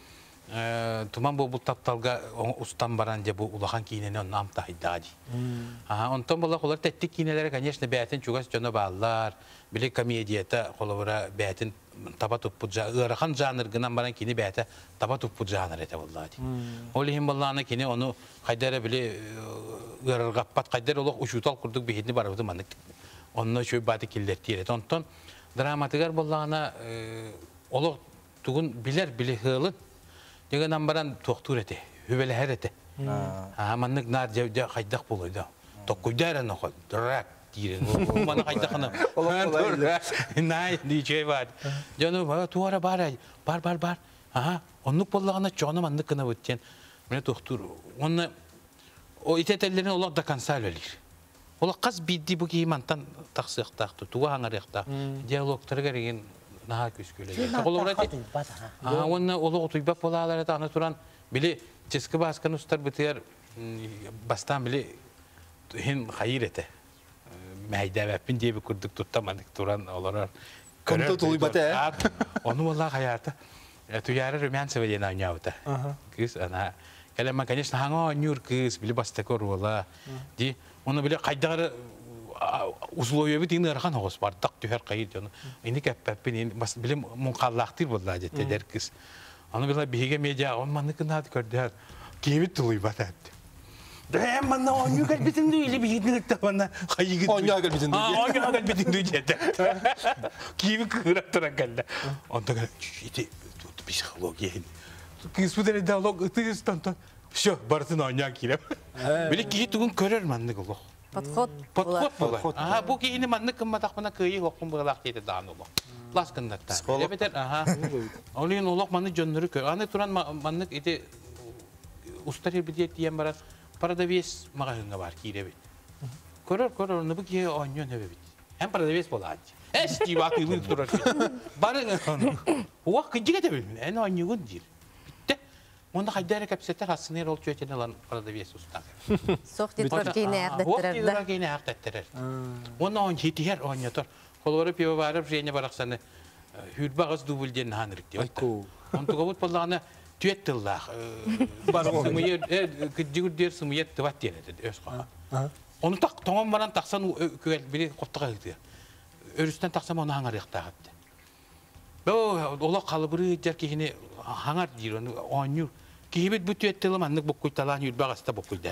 P: Tuman bu bu taptalga ustan baranca bu ulahan kineni onun amta iddadi. Aha ondan valla kolar tettik kinelere конечно beytin çugas cana bağlar. Böyle komediyata kolara beytin taba tuppuca ırakan janrgınan baran kini beyte taba tuppuca janr ete vallahi. Olihim vallana kini onu kaydere böyle ırgappat kayder olak uçutal kurduk bihidni barabıdı mandık. Onunla şöyle batı killerti eret. Ondan dramatiker vallana olak tuğun biler bile hılın. Jadi nambaran doktor ete, hübele her ete. Ha, manlık nar cevde kaydak buluydu. Tokuydaran o drak diye. O mana kaydak ana. Nay diye var. Canım bana tuara bar bar bar bar. Ha, onluk bollağına canım manlık kana bütçen. Mene doktor. Onu o itetellerin olak da kansal olur. Olak kas biddi bu ki mantan taksık taktı. Tuğa hangarıkta. Diyalogları gereken naha küsküyle. Ha, onu olu otuyup bolalar da ana turan bile ceski baskan ustar bitiyor bastan bile hin hayır ete. Meyde vepin diye bir kurduk tutamadık turan olarak
B: Комто тулуй бата.
P: Onu vallahi hayata. Tuyarı Rümyantseva diye oynayavdı. Kız ana. Kelime конечно hangi oynuyor kız bile bastakor valla. Di onu bile kaydarı uzloyu bir dinler kan hoş var tak tüher kayıt onu. İni kapapin bas bile munkallaktır valla dedi der kız. Onu bile bihige medya on manlık nadı gördüler. Kevit tuluy bata. Dem bana oynuyor gel bitin düyle bir gidin de bana kayı git.
B: Oynuyor gel bitin düyle.
P: Ha oynuyor gel bitin düyle dedi. Kivi kırat tıra geldi. Onda gel işte psikoloji. Kız bu derece diyalog ıtız tantan. Şu barısın oynayan kirem. Böyle ki tuğun körür manlık olur.
K: Подход.
P: Подход. Aha bu ki yine manlık kımma takmana kıyı hokum bırak dedi dağın olur. Laskın da ta. Evet aha. Onun olak manlık canları kör. Anne turan manlık eti ustari bir diye diyen baran. Parada ves mağazında var ki evet. Körür körür onu bu ki oynuyor ne bebek. Hem parada ves bolacı. Eski vakti bir turar. Barın onu. O kıcı getir. En oynuyor değil. Onda haydara kapseter aslında rol çöğütene lan parada ves usta.
K: Sohti Türkiye'ne yakdettirer de.
P: Türkiye'ne yakdettirer. Onda on hiti her oynuyor. Kolları piyo varıp reyne baraksanı hürbağız dubulden hanırık diyor. Onu tukabut pallağına tüyettillah. Sımıyır, kıcıgır der sımıyır tıvat diye dedi. Öz kağa. Onu tak, tamam varan taksan köğel biri kottağa gidiyor. Örüsten taksam onu hangar yaktağı gitti. Ola kalıbırı cer ki yine hangar diyor onu oynuyor. Ki hibet bu tüyettilim anlık bu kuytalan hürbağız da bu kuytalar.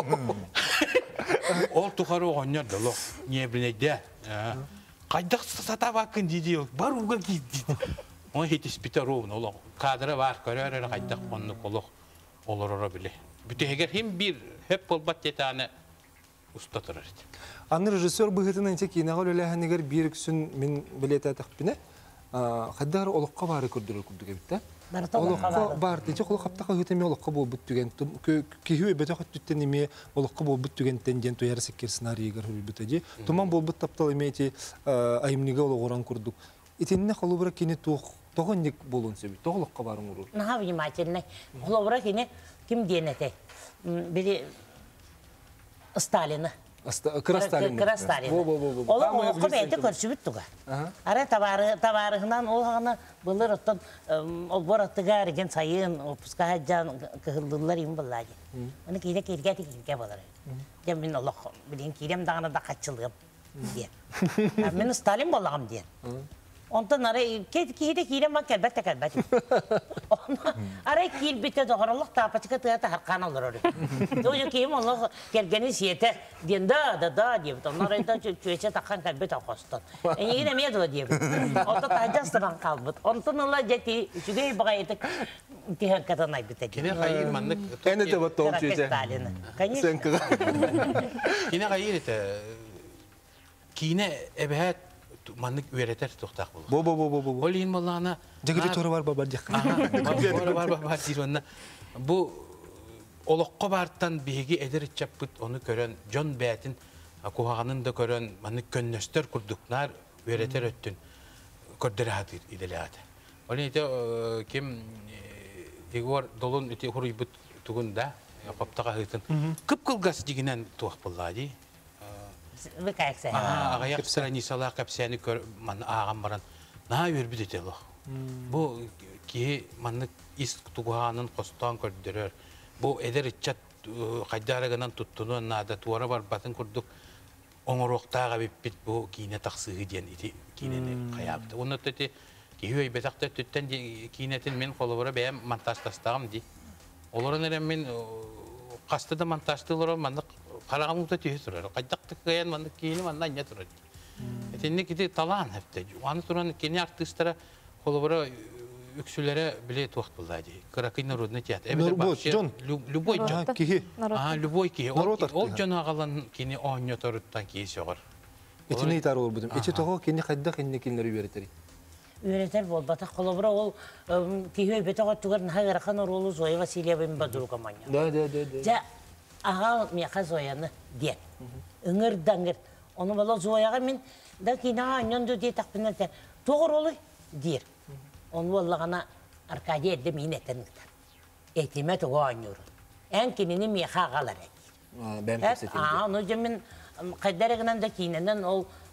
P: Ol tukarı oynuyor da lo. Niye bilene de. Kaydak sata bakın diyor. Var uga gitti. Onu hiç ispita roğun ola. Kadra var, körere kaydak onluk oluk. Olur ora bile. Bütün heger hem bir hep olbat yetane usta turar.
B: Anı rejissör bu hıtına ince ki ne öyle hani bir küsün min bilete takbine. Kadar olukka var kurdur kurduk bitti. Olukka var diye oluk hafta hıtemi olukka bu bütügen. Ki hüve bete hattütten imi olukka bu bütügen tenjen to yarı sekir senaryo gar hüve bütüci. Tamam bu büt taptal imeti ayımniga oluğuran kurduk. İtinne kalıbıra kini tuğ toğunnik bolun sebi. Toğulukka varın urur.
M: Ne yapayım açınne? Kalıbıra kini kim diyenete? Biri Stalin'i.
B: Kıra Stalin'i.
M: Kıra Stalin'i. Ola olukka beyde körsübüt tuğa. Ara tabarıhından olağına bulur otun o boratı garigen sayın o puska haccan kıhıldılar im bulladı. Onu kire kire kire kire bular. Cemin Allah bilin kirem dağına da kaçılığım diye. Ben Stalin bullağım diye. Ondan araya kire kire bak elbette elbette. Araya kire bitti doğruluk tapaçıka tığata harkan olur öyle. Doğru ki Allah gelgeni siyete diyen da da da diye. Onlara da çöğüçe takan elbette kostan. Yine mi yadı diye. Ondan tacasından kalbıt. Ondan Allah ciddi şügeyi bağaydık. Diğer kadınay bitti.
P: Kine hayır manlık.
B: Ene de battı o çöğüçe. Sen kıra.
P: Kine hayır ete. Kine ebehet manlık üreter tuğtak bulur.
B: Bo bo bo bo bo.
P: Olin mollana.
B: Cegri toru var babacık.
P: Var var var dironna. Bu olokko bartan bihigi eder çapıt onu gören John Batten akuhanın da gören manlık könnöster kurduklar üreter öttün. Kördere hadir idelade. Olin ite kim Igor dolun ite hurubut tugunda kaptaga hıtın. Kıpkılgas diginen tuğak bulladı.
M: Bir kayaksa.
P: Aa, ayak sırani salak kapsani kör man ağam baran. Na yürübü de lo. Bu ki manlık is tuğanın kostan kördürür. Bu eder içat kaydaragan tuttuğunu nada tuara var batın kurduk. Onurukta bit bu kine taksığı diyen iti kineni kayaptı. Onu dedi ki hüy betakta tütten kinetin men kolubura beğen montaj tastağım di. Oların eren men kastı da montajdılar manlık Karağımda tüyü turar. Kaydaktık kayan mandık kiyini mandan ya turar. Etinlik iti talan hepte. Onu turan kini artistlara kolubura üksülere bile tuğat buldaydı. Kırakın narodna tiyat.
B: Narboy, John.
P: Luboy John.
B: Kihi.
P: Aha, Luboy kihi. Ol John ağalan kini oğanya toruttan kihi soğar.
B: Etine itar olur budum. Eti toğu kini kaydak inni kinleri üreteri.
M: Üreter bol. Batak kolubura ol kihi betağa tuğar naha garakan orolu Zoya Vasilya ben baduru kamanya.
B: Da da da da.
M: Aha miyaka Zoya'nı diye. Ingır dangır. Onu bala Zoya'ya min da ki na anyon diye takpinler der. Doğru oluyor diyor. Onu vallahana arkaya edem yine tenlikler. Ehtimet o anyor. En kinini miyaka galar et.
B: Ben kesetim.
M: Aa onu cemin kaderegen da kinenen ol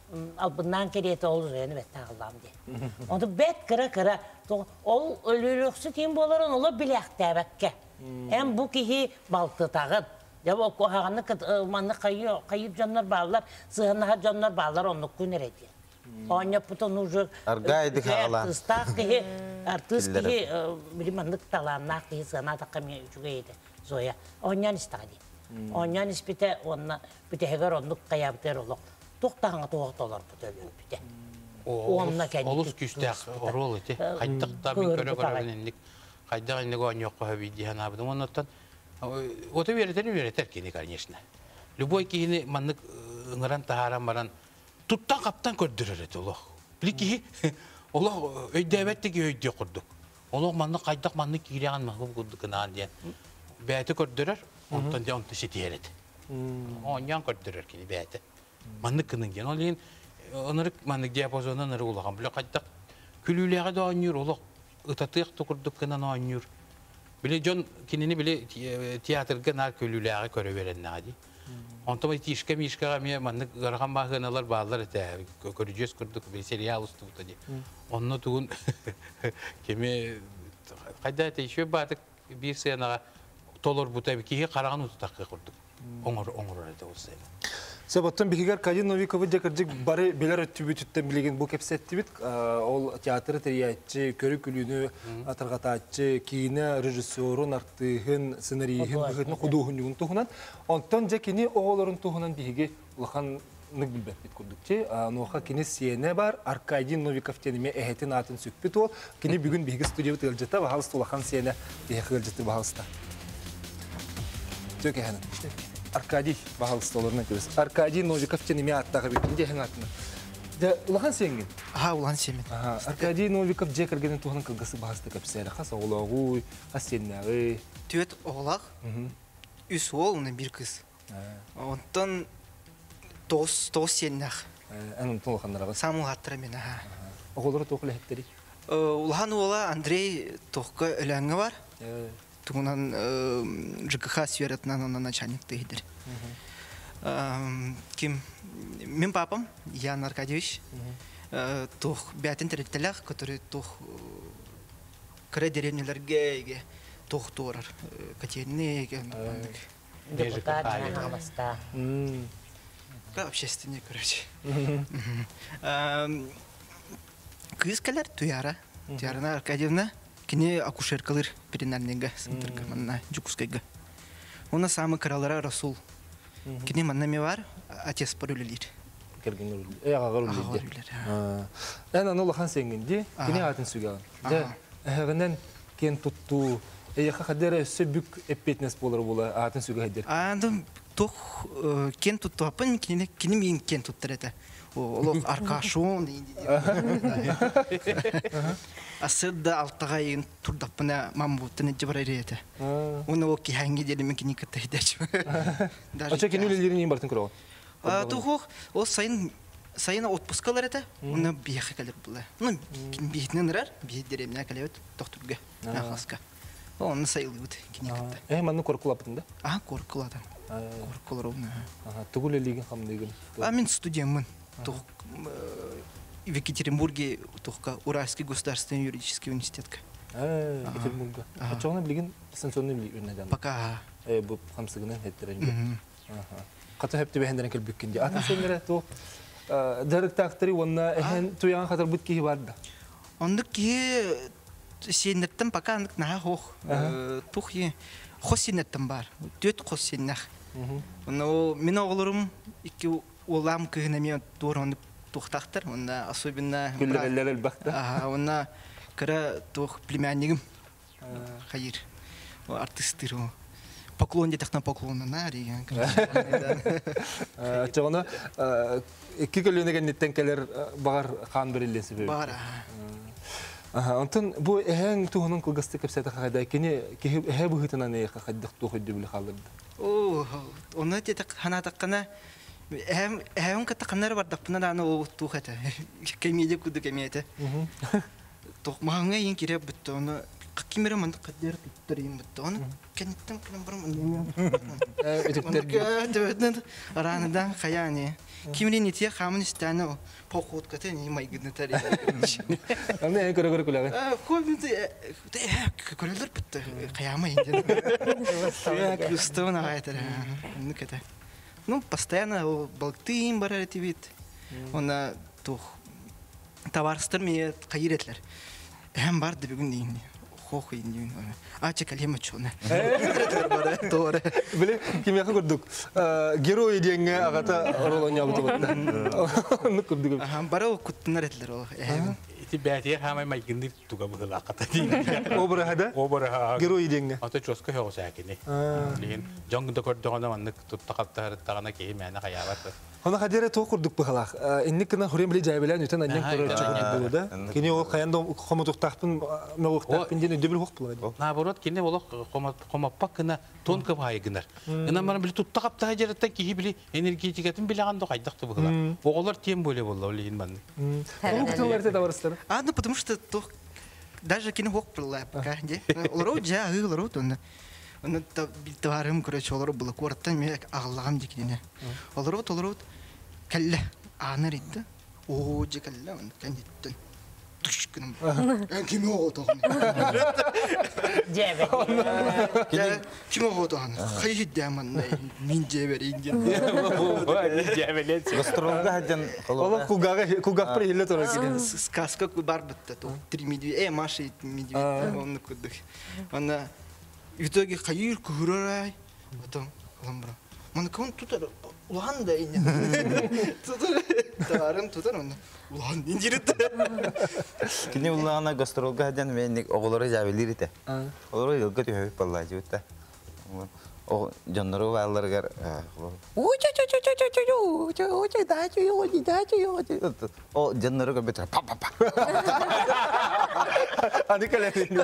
M: албından кереті ол жөйені бәтті ағылам де. Онды бәт кіра-кіра, ол өліріқсі тем боларын олы біләқті әбәкке. Әм бұл кейі балты тағын. Жабы оқуғағаны манны қайып жанлар бағылар, сығынаға жанлар бағылар оны күн әреді. Оня потом уже
N: Аргайды қағалан.
M: Артыстақ кейі, артыст кейі, білімандық таланақ кейі сығына таққаме үшіге еді. Зоя. Онян істағады. Онян іспеті, онна бітегер онлық қаябытер олық. Тоқтағыңа тоғыт олар бұтөлер біте.
P: Олыс күстәқ орол еті. Қайттықта мен көрі-көрі Қайдағы иннего аньоққа хабидихан абдым. Оннан оты веретер, веретер кені, конечно. Любой кейіні маннық ыңыран тахаран баран туттан қаптан көрдірер еті олық. Білі кейі, олық өйді әбәттігі өйді құрдық. Олық маннық қайдақ маннық кейлеған мағым күрді кінаған дейін. Бәйті көрдірер, онтан дейін онты сетер еді. Оньян көрдірер кені бәйті. Маннық кінің дейін. Ол дейін, онырық маннық диапазонын ұры олаған. Білі қайдақ күлілеға да ойныр олық. Ытатық тұқырдық кынан ойныр. Біле жон кенені біле театрға нар көлілеға көрі берен нағады. Онтама тишка мишкаға мен маннық ғарған бағыналар бағылар әті көрі жөз күрдік бір сериал ұсты бұтады. Онны тұғын кеме қайда әті еще бардық бір сыянаға толыр бұтабы кейі қараған ұтытаққа құрдық. Оңыр әті осы әді.
B: Себаттан бігігер Кадин Новиковы декарджик бары белер өттүбүтүттен билеген бұл кепсетті бит. Ол театры терияйтчы, көрі күліні атырғататчы, кейіні режиссерун артығын, сценарийін, бұғытны құдуғын юғын тұғынан. Онтан же кені оғыларын тұғынан бігіге ұлақан нық білбәт бит күрдікче. Ноға кені сиене бар, Аркадин Новиков тенеме әхетін атын сөкпет ол. Кені бүгін бігігі студия бұт ғылжетті, бағалысты ұлақан сиене бігігі ғылжетті бағалысты. Төк әхінің. Аркадий бағалысты оларына көрес. Аркадий Новиков тенеме аттағы бекін де әң атына. Де ұлақан сенген?
R: Аха, ұлақан сенмен.
B: Аркадий Новиков же кіргенен туғының қылғысы бағалысты көпсәлі. Қас оғылағуй, қас сеннағы.
R: Төт оғылақ, үс ол, ұны бір қыз. Онтан тоғыз сеннақ.
B: Әнің тұн ұлақандарға?
R: Самыл аттыра мен, аха.
B: Оғылары тоқылы әттері?
R: Ұлақан оғыла Андрей тоққа өләңі бар. Тугунан ЖКХ сфератынан она начальник тыгдер. Ким мен папам Ян Аркадьевич тух бятин терителях, который тух кре деревнелерге тух торар Катеринеге.
M: Депутат Хамаста.
R: Как общественник, короче. Кыскалар туяра, Туярна Аркадьевна. Кене акушеркалыр перинарнега сынтырга манна жукускайга. Она самый коралара Расул. Кене манна мевар отец порулилир.
B: Керген рулилир. Э ага рулилир. Эн аны улахан сенгенде кене атын сүгән. Де эгенен кен тутту. Э яха хадере сөбүк эппетнес болар була атын сүгә хадер.
R: Андым тох кен тутту апын кене кене мен кен туттырата. Ол аркашон дейди. Асырда алтыға егін тұрдаппына мамбуттыны жыбарайреті. Оны ол кейхәңге делімен кені кітті едәчі.
B: Ача кені өлелерін ең бартын күрі ол?
R: Тұғық, ол сайын отпускалар әті, оны бияқы кәліп бұлы. Оны бейетінен ұрар, бейет дереміне кәліп доқтырға, ақасқа. Оны сайылы өт, кені кітті.
B: Ә, манны қорқыл апытында?
R: А, қорқыл адам. Қорқылар оны.
B: Тұғыл өлеген қамдайгын?
R: А, мен студиямын. В Екатеринбурге только Уральский государственный юридический университет.
B: А, Екатеринбурга. А что она блин санкционный университет?
R: Пока.
B: Э, бу хамсыгынан хеттерен. Ага. Ката хепте бехендерен келбеккенде. Атын сенере то директ актори онна эхен туян хатар бут ки барда.
R: Ондык ки сенеттен пока андык на хох. Тухи хосинеттен бар. Төт хосиннах. Но мен оглорум ики улам кыгынаме туурон тухтахтар, онда особенно
B: күлләләр әлбәттә.
R: Ага, онда кара тух племяннигим. Хайыр. Артисттыр о. Поклон детек на поклонна на деген.
B: А чона iki көлөнеген неттенкелер бар хан берилесе бе.
R: Бар.
B: Аха, онтон бу эһен туһунун кылгысты кепсәтә хәдә кене ке эһе бу хитана не хәддик тухы дибли халыр.
R: О, оны детек хана таккана Эм эм ката канар бар дапна да аны тухата. Кемеде куды кемете. Тох маңга ин кире бит оны Кимере мандык кадер туттарым бит. Оны кенттен килем барам аны.
B: Өтүктер.
R: Аранадан хаяне. Кимрин ите хамын истаны поход кате не майгыны тари.
B: Аны көрө көрө күләгә.
R: А, көбүнде көрөлөр бит. Каяма инде. Юстон агайтыр. Ну кете. Ну, постоянно балктым барар тибит. Она тух товарстар мне кайретлер. Hem bardı bir gün değil. Hoş iyi. Açık kalem açıyorlar. Doğru.
B: Böyle kim yakın kurduk. Gero idenge agata rolon yaptı bana. Onu kurduk.
R: Aha, bara kuttunar etler o.
P: İti betiye hamay maygindir tuga bu lakata değil.
B: Obra hada?
P: Obra.
B: Gero idenge.
P: Ata çoska yok sakini. Lihin jong da kordona manlık tuttakapta tağına ki mena kayavat.
B: Ona kadere to kurduk bu halak. İnnik kana hurem bile caybeler nüten annem kuru çıkıp buldu da. Kini o kayanda komutuk tahtın mevuk tahtın dine döbül hok buladı.
P: Na borot kini olak komat komappak kana ton kapayı gınar. Ina bana bile tuttakapta hacerette ki bile enerji tüketim bile anda kaydaktı bu kadar. Oğullar tiyem böyle vallahi lihin ben.
B: Onu bütün verte davranışları.
R: А, ну потому что то даже кино хок прилап, кахде. Олро жа, олро тонна. Оны товарым короче олро было корттан мен аглагам дикине. Олро толро калла анар итте. О, же калла мен кандиттен. Түшкүнүм. Ким о тогон.
M: Жебе.
R: Ким о тогон. Кайы даман мин жеберин ген.
P: Жебелет.
N: Гастролга хадан.
B: Оло кугага кугак прилет ора киде.
R: Сказка ку бар битте то. Три медведя, э, Маша и медведь. Он кудык. Она в итоге кайыр курай. Потом ламбра. Ман кон тутар улан да ине. Тутар. Тарым тутар он. Улан инжирет.
N: Кини улана гастролга хадан мен оголары жабелир ите. Олары йылга төһөй баллай жута. О жаннары валларгар. О жаннары габетер. Па па па.
B: Аны калемин.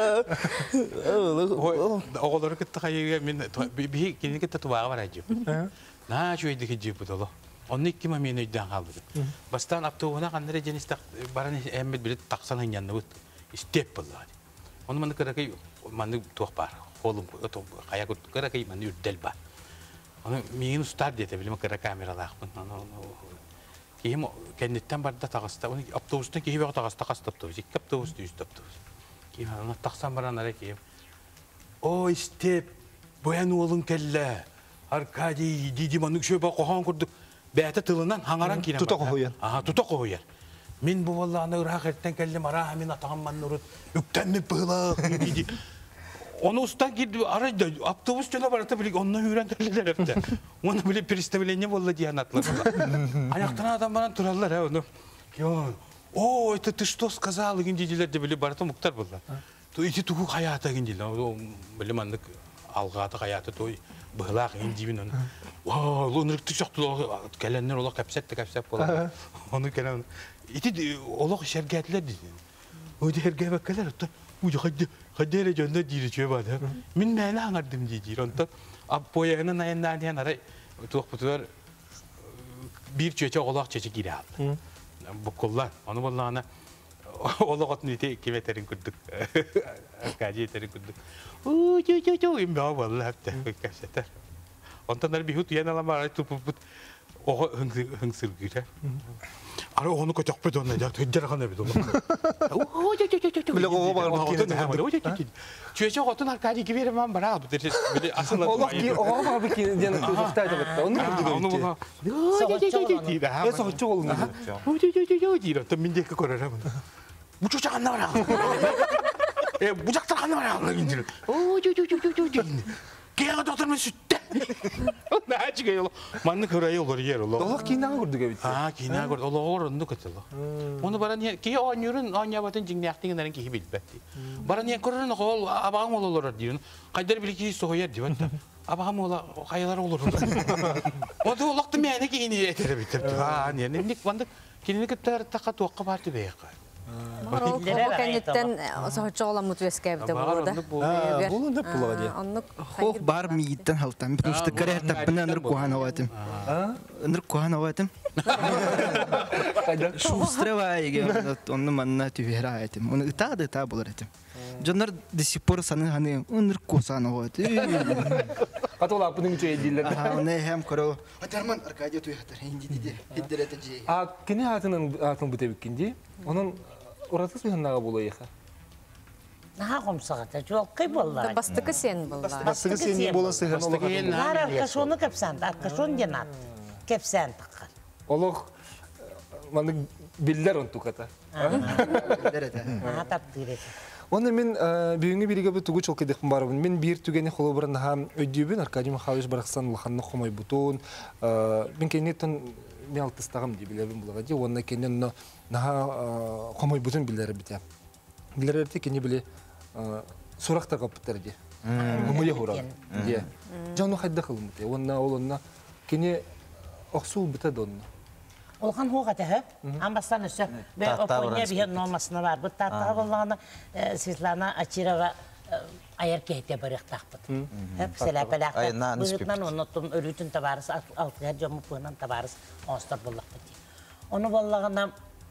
P: Оголары кытта кайыга мен би кини кытта туага баражып. На чуйдык жип боло. Onun iki mamien ödden kaldı. Bastan aptığına kandıra jenis tak baran emmet bilet taksalan yanına ut step bollar. Onu manı karakay manı tohpar. Kolum to kayak ut karakay manı üddel ba. Onu miyin start dete bilim kara kameralar kun. Onu kim kennetten barda takasta onu aptığusta ki hibe takasta kastaptı. İki aptığusta üstaptı. Kim onu taksan baran ara ki. O step boyan olun kelle. Arkadi didi manı şöyle kohan kurduk. Bäte tılından hangaran kine.
B: Tuta koyuyan.
P: Aha tuta koyuyan. Min bu vallahi ırak etten kellim ara min atağım man nurut. Üktenni bıla dedi. Onu usta girdi araydı. Aptobus çöne barata bilik onunla hürenderler hepte. Onu bile pristabilenye vallahi diye anlattılar. Ayaktan adam bana turallar ha onu. Yo. O это ты что сказал гиндилер де биле барата муктар булла. То ити тугу хаята гиндил. О биле мандык алгаты хаята той быhlaq индибин onu. Вау, лунрыктык жокту келеннер олак капсетте капсеп болот. Onu келен. Ити олак шергетлер ди. О дерге бакалар то. Уй хадde хаддере жонда дири чөбат. Мен мәне аңардым диди. Онтон ап поягынан аяндан ян ара тук бутур бир чөчө олак чече кире алды. Букуллар. Аны боллана олакатын ите кеметерин күрдүк. Кажетерин күрдүк. Уй чө чө чө им баа боллап та капсетер. Ondan bir hut yana var tu put o hıngsır güzel. Ara onu kaçak pedon ne yaptı? Hıccar kan ne bedon. O çe çe çe çe.
B: Bile o var mı ki?
P: O çe çe. Çöçe otun arkadaşı gibi bir man bara bu dedi. Böyle asıl.
B: O ki o var mı ki? Yani tutakta da. Onu kurdu
P: onu bu. O çe çe çe çe.
B: Ya soğuk oldu.
P: O çe çe çe çe diyor. Tamin de korar ama. Bu çocuk anlar. E bucaklar anlar. O çe çe çe çe çe. Kaya doktor mu sütte? Ne çıkıyor? Manlı kırayı olur yer olur.
B: Allah kina kurdu gibi.
P: Ha kina kurdu. Allah orunda kötülü. Onu bana niye ki oynuyorun oynayabatın cinayetini neden ki bilbetti. Bana niye kurun kol abağım olur diyorsun. Kaydar bile ki soğuyar diyor. Abağım ola kayalar olur. O da olaktı mı yani ki yine etere bitirdi. Ha niye ne bandık kendini kadar takat vakka parti beyek.
K: Marol kennetten sohçu olan mutveske bir de burada.
B: Bunu da buladı.
R: Хох бар мииттен халтан. Потому что карьер таппына ныр кухан аватым. Ныр кухан аватым. Шустрава еге онны манна түйер айтым. Оны ытады ыта болар этим. Жондар до сих пор саны ханы ыныр косаны вот.
B: Катола пудың чөй дилер.
R: Ага, не хем коро. Атарман Аркадий туятар инди диде. Хиддерете жей.
B: А кене атының атын бутебиккинди. Onun oratız bihannaga bolayıqa.
M: Наха комсагата жолкай болла.
K: Бастыкы сен болла.
B: Бастыгы сен болан сыгын олық.
M: Нар аркашоны кепсен, аркашон денат. Кепсен таққан.
B: Олық маны биллер он туката.
M: Аха таптырет.
B: Оны мен бүгінгі береге бір түгі чолқы деқін барыбын. Мен бір түгені қолы бұрын һәм өйдеубін Аркадий Михайлович Барақсан ұлғанны қомай бұтуын. Мен кенеттен мен алтыстағым дей білербін бұлаға дей. Онына кенен наға қомай бұтын білері біте. Білері әрте кене біле сұрақта қапыттар де. Ғымылы ғұрағы. Жауны қайда қылым біте. Онына ол онына кене оқсул бітеді онына.
M: Олхан хоғаты хәп, амбастан өсі. Бе опония бейін номасына бар. Бұд таттаға болғаны Светлана Ачирова айар кейте барықтақ бұд. Хәп, сәләпәләқті. Бұғытнан ұнытым өрітін табарыз, алтығар жомы пұғынан табарыз, оныстар болақ бұд. Оны болғана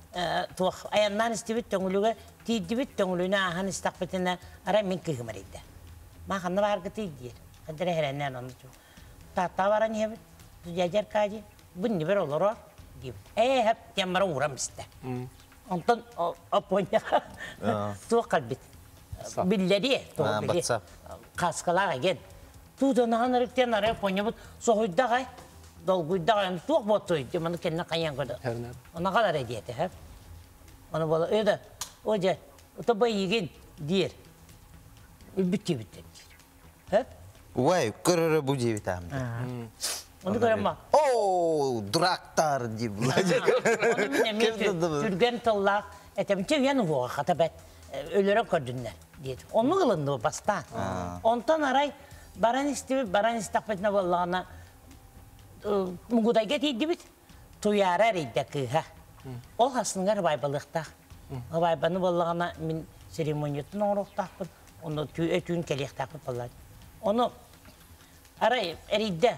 M: аяннан істебет төңілігі, тейдебет төңілігіне ахан істақ бітіне ара мен күйгімір еді. Мақанны бар күті дейір. Қадыры әрәнен оны жу. Татта баран ебіт, түзәжер кажи, бұн не бір олар Эй, хәп, тембара урам бісті. Онтан опоняға туа қалбет. Биллери, туа били. Қасқалаға ген. Туданаған әріктен арай опоня бұд, соғыддағай, долғыддағай, туақ бұд тұйды, мұны кенне қаян көді. Она қалар әдеті, хәп. Оны бола, өйді, өйді, ұта бай еген дейір. Бүтте бүтте дейір.
N: Уай, көрірі бұл дейбі тағымды.
M: Onu görəm bax.
N: Oo, duraktар deyib.
M: Onu minə türgən tallaq, etəm ki, yəni voğa xatabət, ölürəm gördünlər, deyir. Onu qılındı o bastan. Ondan aray, baran istibi, baran istaqbetine vallağına, muğuday getiydi bit, tuyarar idi kıha. Ol hasınlar baybalıqtaq. Baybanı vallağına min seremoniyatın oruqtaqbın, onu ötüyün keliqtaqbın vallahi. Onu aray, eriydi.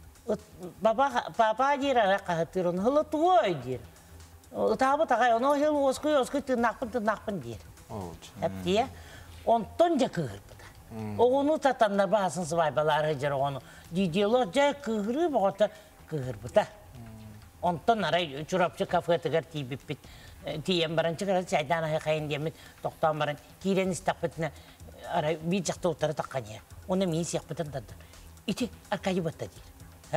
M: Папа дира қағытыр, оны хылы туой дир. Табы тағай, оны хылы осқы, осқы тынақпын, тынақпын дир. Әптия, онтон жа кығыр бұда. Оғыны татандар бағасын сывайбалары жыр оғыны. Дидиялар жай кығыры бағыта кығыр бұда. Онтон арай чурапчы кафетігер тейбіп біт. Тейен баранчы қырады, сайдан ағай қайын демет, тоқтан баран. Кейрен істақ бітіне арай бей жақты ұттары таққан е. Оны мен сияқ бітін тадыр. Ити Аркадий бұтта дейір.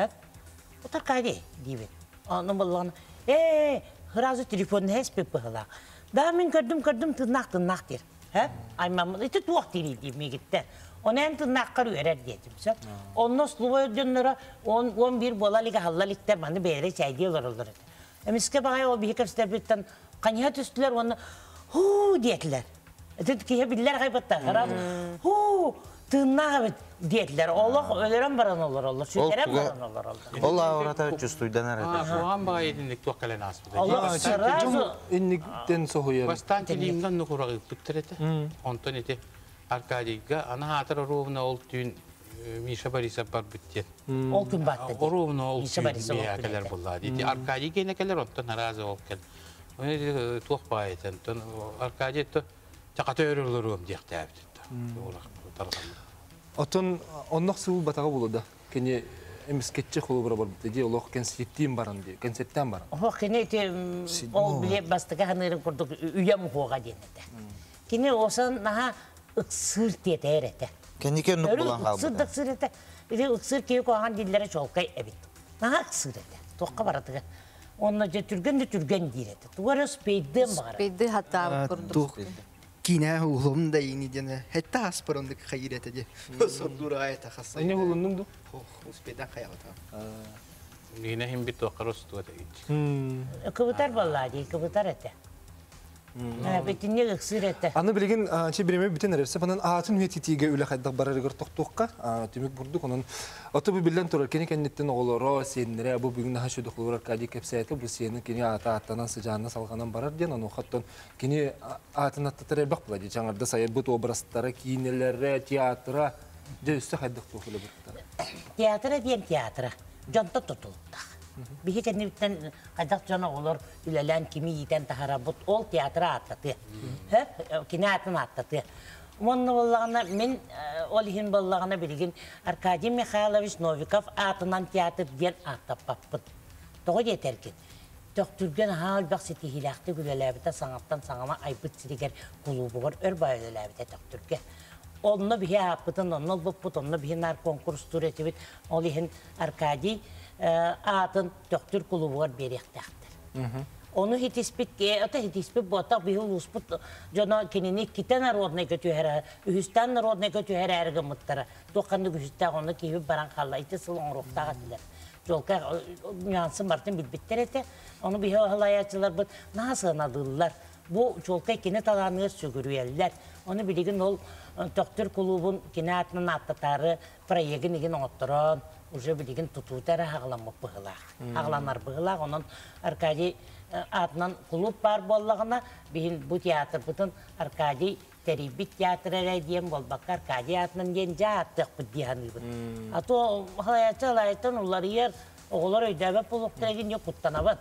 M: Вот Аркадий, дивит. Он был, э, сразу телефон не спит было. Да, мы кадум кадум ты нах ты нахтер. Ай мама, это тух тири мигитте. Он энт нахкару эрер дiyeceğim. Он нас слово дönнера, он он bir bolalika hallalikte bana beri çay diyorlar olur. Emiske bakay o bir kapsitebitten kanyat üstüler onu hu diyetler. Dedi ki hep biller kaybatta. Herhalde hu tırnağı diyetler. Allah ölerim baran olur olur. Sütlerim baran olur olur.
N: Allah orada cüstüyden herhalde.
P: Soğan bağı edindik tuğkalen asbıda.
M: Allah sırası.
B: İnnikten soğuyor.
P: Bastan kilimden nukurağı büttirete. Ondan eti Arkadiyga ana hatırı ruhuna ol tüyün Mişa Barisa bar büttir.
M: Ol gün battı.
P: O ruhuna ol tüyün bir akalar bulladı. Arkadiy gene akalar ondan narazı ol kel. Onu tuğ bağı eten. Arkadiy to çakatı örülürüm diyekte abdi.
B: Otun onnak sıvı batağı buluda. Kene emisketçi kolu bura bar bitti. Allah kensiyettiğim baran diye. Kensiyetten baran.
M: O kene te ol bile bastığa hanırın kurduk üyem huğa denedi. Kene olsan naha ıksır diye derete.
N: Kendi kendini bulan kaldı.
M: Iksır da ıksır ete. Bir ıksır ki koğan dillere çolkay evet. Naha ıksır ete. Toqqa baradığı. Onunca türgen de türgen direte. Duvara speyden bağıra.
K: Speydi hatta kurduk.
R: Kine oğlum da yeni dene. Hatta aspirondaki hayır etedi. Sordur ayet akasa.
B: Ne oğlunun da?
R: Oh, speyden kayalata.
P: Yine hem bir toqaros tuğda
M: gitti. Kıvıtar vallahi, kıvıtar ete. Bütün ne ıksır ete.
B: Anı bilgin şey birime bütün arası. Bana ağatın üyetitiğe öyle kadar bararıgır toqtuqqa. Tümük burduk onun. Otu bu bilden turar. Kene kennetten oğulları, senlere bu bugün daha şöyle olur. Arkadi kepsayeti bu senin kene ağata ağatanan sıcağına salganan barar diyen. Onu hatton kene ağatın atatara bak buladı. Canarda sayı bu obraslara, kinelere, tiyatra. De üstü haydık tuğulu bırkta.
M: Tiyatra diyen tiyatra. Jonta tutuldu. Bir kendinden kadak cana olur, ülelen kimi yiten tahara but ol tiyatra atlatı. Hep kine atın atlatı. Онны боллағына, мен олихин боллағына білген Аркадий Михайлович Новиков атынан театр ден аттап баппын. Тоғы детерген. Төқтүрген хал бақ сеті хилақты күлеләбіті саңаттан саңама айбыт сирегер құлубығыр өр байылеләбіті төқтүрге. Онны бихе апытын, онны бұппыт, онны бихе нар конкурс тур етебет, олихин Аркадий атын төқтүр құлубығыр беректәқтір. Onu hitispit ki, ata hitispit botak bihi ulusput jona kinini kita narodne kötü her, üstten narodne kötü her erge muttara. Tokandı güçte onu ki baran kalla ite sılon rokta gatlar. Jolka nyansı martin bitbitter ete. Onu bihi halayatçılar bu nasıl nadılar. Bu jolka kine talanır sügürüyeller. Onu bilgin ol doktor kulubun kine atının attatarı prayegin igin otturan. Уже bilgin tututara hağlanmak bığılaq. Hağlanar bığılaq onun Arkadi adından kulüp var bollağına bihin bu tiyatr bütün Arkadi teribit tiyatrere diyen bol bak Arkadi adından yence attık bu diyanı bu. Ato halayatı halayatın onları yer oğullar ödeve puluklarına yok kuttanabat.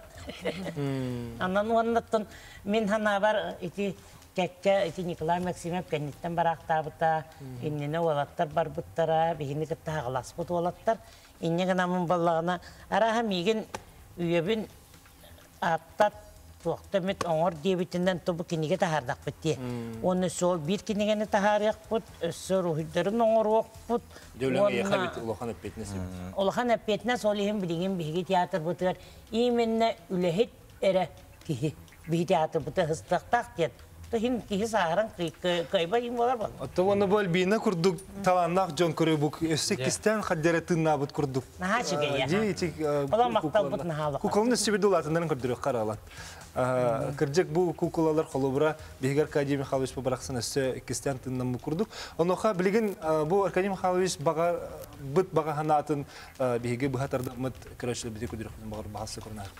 M: Andan ondan min hana var iti Kekke iti Nikolay Maksimev kenditten barakta buta innene olattar bar buttara bihini kıtta hağlas but olattar inne ganamın ballağına araha migin üyebin attat tuaqtamit oңор debitinden tobu kinige tahardak bitti. Onu sol bir kinigeni taharyak put sor uhiddарын oңор oqput.
B: Dövlenge yakabit ulahan epetnes.
M: Ulahan epetnes olihim bilgin bihigi tiyatr butar imenne ülehit ere kihi bihi tiyatr butar hıstaqtaq diyen. Tahin kihi saharan kayba yim olar bal.
B: Tavana bol bina kurduk talannak jon körübük össekisten hadderetin nabut kurduk.
M: Naha çıgaya.
B: Ji çik
M: Ola maqtal but nahalı.
B: Kukulunu sibidulatından kurduruk qaralan. Kırcak bu kukulalar xolubra Bihgar Arkadiy Mixailovich Babaraksan össe ikisten tınnan mı kurduk. Onoqa bilgin bu Arkadiy Mixailovich baga bit baga hanatın Bihgar buhatarda mıt kırışlı bizi kurduruk bagar bahası kurnaarqa.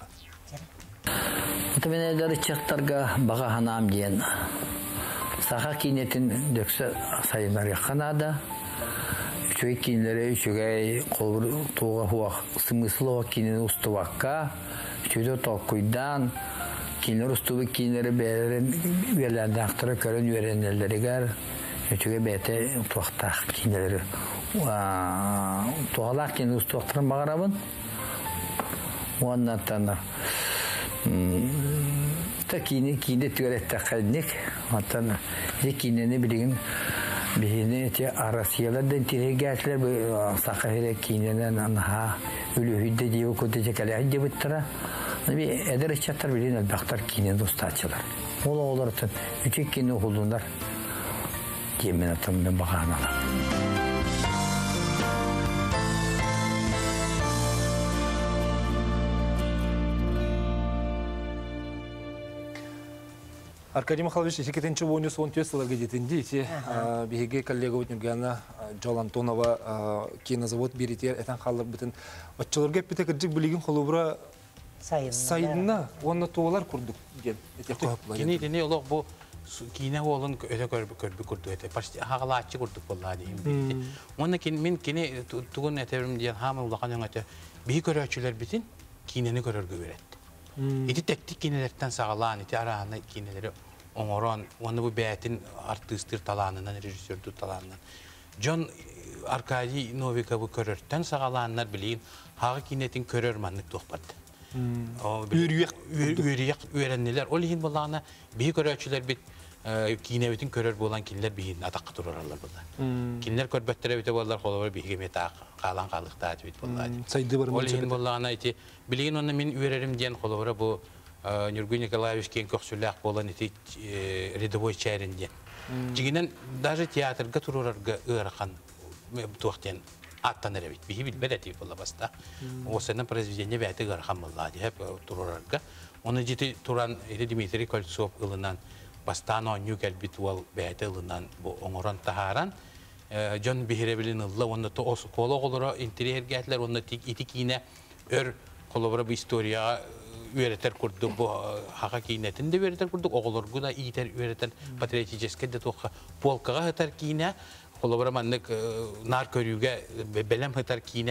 A: Tabii ne çaktarga baga hanam diyen. Saha kinetin dökse sayınlar yakınada. Üçüge kinlere üçüge kolur tuğa huaq smyslı o kinin ustuvakka. Üçüge tokuydan kinler ustuvu kinleri beren verilen aktarı körün verenleri gar. Üçüge bete tuaqtaq kinleri. Tuğalaq kinin ustuvaktırın bağırabın. Ondan tanır. Ta kini kini tüyrettek kalnik, hatta ne kinini bilgin, bihine te arasiyalardan tire geldiler bu sakahire kininen anha ölühüde diye okuduğu kalaya cebittere, bir eder çatar bilin elbaktar kinin dostacılar. Ola olarken üçü kini okulunlar, yemin atam ben bakanalar.
B: Arkadiy Mixailovich sekizinci oyunu son testlerge жетинди ити биге коллега Утнюргана Жол Антонова кинозавод беритер этен халлар бүтүн отчолорга бите кыржык билигин холубра сайына онна тоолар курдук ген эте коплар.
P: Кини дене олог бу кине олун өтө көрбү көрбү курду эте почти хагалаачы курдук болла дейм. Онна кин мен кини тугун этерим диен хамы улаган өтө би көрөчүлөр бүтүн кинени көрөргө берет. Ити тектик кинелерден сагалаан ити арааны кинелери оңорон, оны bu бәтин артистер таланынан, режиссердү таланынан. Жон Arkadiy Novikov'u körörtten sağalanlar bileyim, hağı kinetin körörmanlık tohbardı. Üyürüyek, üyürüyek öğrendiler. O lihin bulağına bir körörçüler bir kinevetin körör bolan kinler bihin atak dururlar burada. Kinler körbettere bite bollar kolavar bir hikmet kalan kalıkta atbit bollar. O lihin bulağına iti bileyim onu min üyererim diyen kolavara bu Nurgul Nikolaevich ken köksüllük bolan iti redovoy çayrin diyen. Jiginen даже teatrga tururarga ırakan tuaqten attanır bit. Bihi bilbedeti bolla basta. O senen prezidenti bäti ırakan bolladı hep tururarga. Onu jiti turan iti Dmitri Koltsov ılınan bastano nyukel bitwal bäti ılınan bu oңорон taharan John Bihirebilin ılla onu to kola olara interior gätler onu tik itikine ör kolabora bu historia üreter kurdu bu haqa kinetin de üreter kurdu oğulurgu da iter üreten patrioticeske de toqa polkaga hatar kine kolabora manlık nar körüge belem hatar kine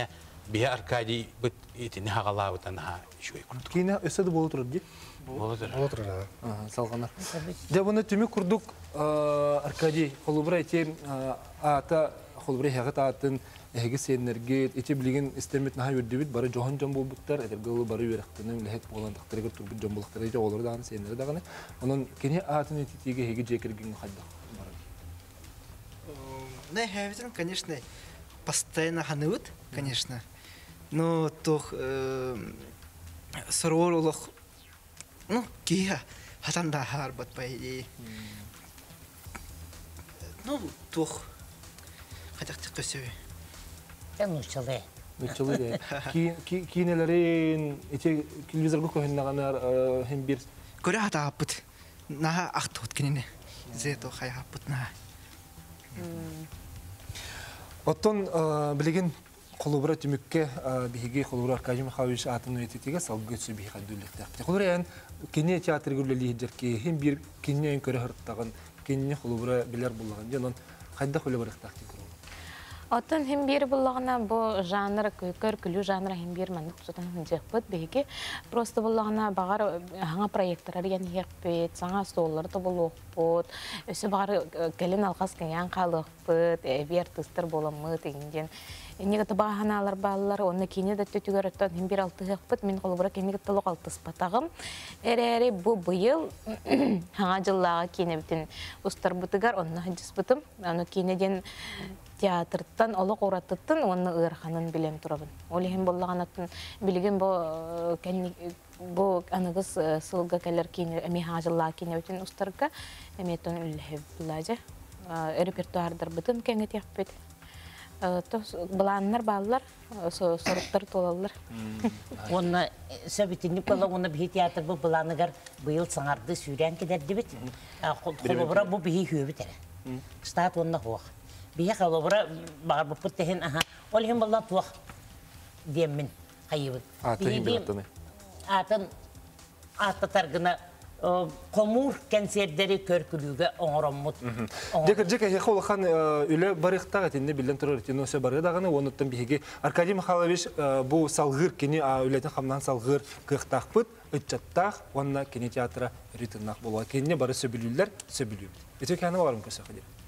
P: бия Аркадий бит итини хагалаабытан ха шуй курдук.
B: Кине өсөдө боло турат ди.
P: Боло турат.
Q: Боло турат.
B: Ага, салганар. Де буны түмү курдук Аркадий холубра эти ата холубра хагат атын эге сенерге эти билген истемет наха үрдүбүт бары жохон жон болбуттар эдергелу бары үрактынын лехет болгондуктарга турбут жон болуктар эже олор дагы сенери дагы. Онун кене атын этиге эге жекерген кайда.
R: Не, Хевитин, конечно, постоянно ханывут, конечно. Но тох соролох, ну, кия, хатан да харбат по идее. Ну, тох, хотя ты красивый.
M: Я нучале.
B: Нучале. Ки кинелерин, эти телевизорга койганнагана хембир.
R: Көрө хата апыт. Наха ахтот кинене. Зето хай апыт на.
B: Оттон билеген холубра түмүкке биһиги холубра Аркадий Михайлович атын өтетиге салгөсү биһи хадүлектак. Холубра кине театр гүллели хиджерки хим бир кине көрө хырттаган кине холубра билер буллаган. Жанон кайда холубрактак тикро.
O: Оттон хим бир буллагана бу жанр көр күлү жанр хим бир мандык сутан жекпет биһиги просто буллагана багар хаңа проекттар арыган хекпет, саңа столлар да болуппут. Өсө багар келин алгас каян калыкпыт, бер тыстыр боламы дегенден. Негете баһаналар баллар, оны кине да төтүгөр оттон хим бир алты хекпет, мен колубра кинеге толук алтыс батагым. Эрере бу быйыл хаңа жыллага кине бүтүн устар бутыгар, онна хыжыспытым. Аны кинеден театртан олық ораттыттын, оны ырханын билем турабын. Олихин боллаганатын билген бо бо аныгыз сылга келер кине, эми хажылла кине бүтүн устарга, эметон үллехе булажа. Репертуардар бытын кеңет яппет. Баланнар баллар, соруктар толалар.
M: Оны сөбитинник бола, оны бихи театр бу баланыгар быйыл саңарды сүйрен кедер дебет. Холобра бу бихи хүйбет эре. Стат онна хуақ. Бия холобра бар бу путтехин, аха. Олхин балла туақ деммин хайыбын.
B: Атын билаттаны.
M: Атын аты таргына комур концерттери көркүлүүгө оңороммут.
B: Декер жеке хехолхан үле барыктага тенде билен турар тено се бары даганы онуттан биһиги Аркадий Михайлович бу салгыр кини үлетен хамнан салгыр кыктакпыт ыччаттак онна кини театра ритнак болот. Кини бары сөбүлүлөр сөбүлүү. Эте каны барым көсө хадир.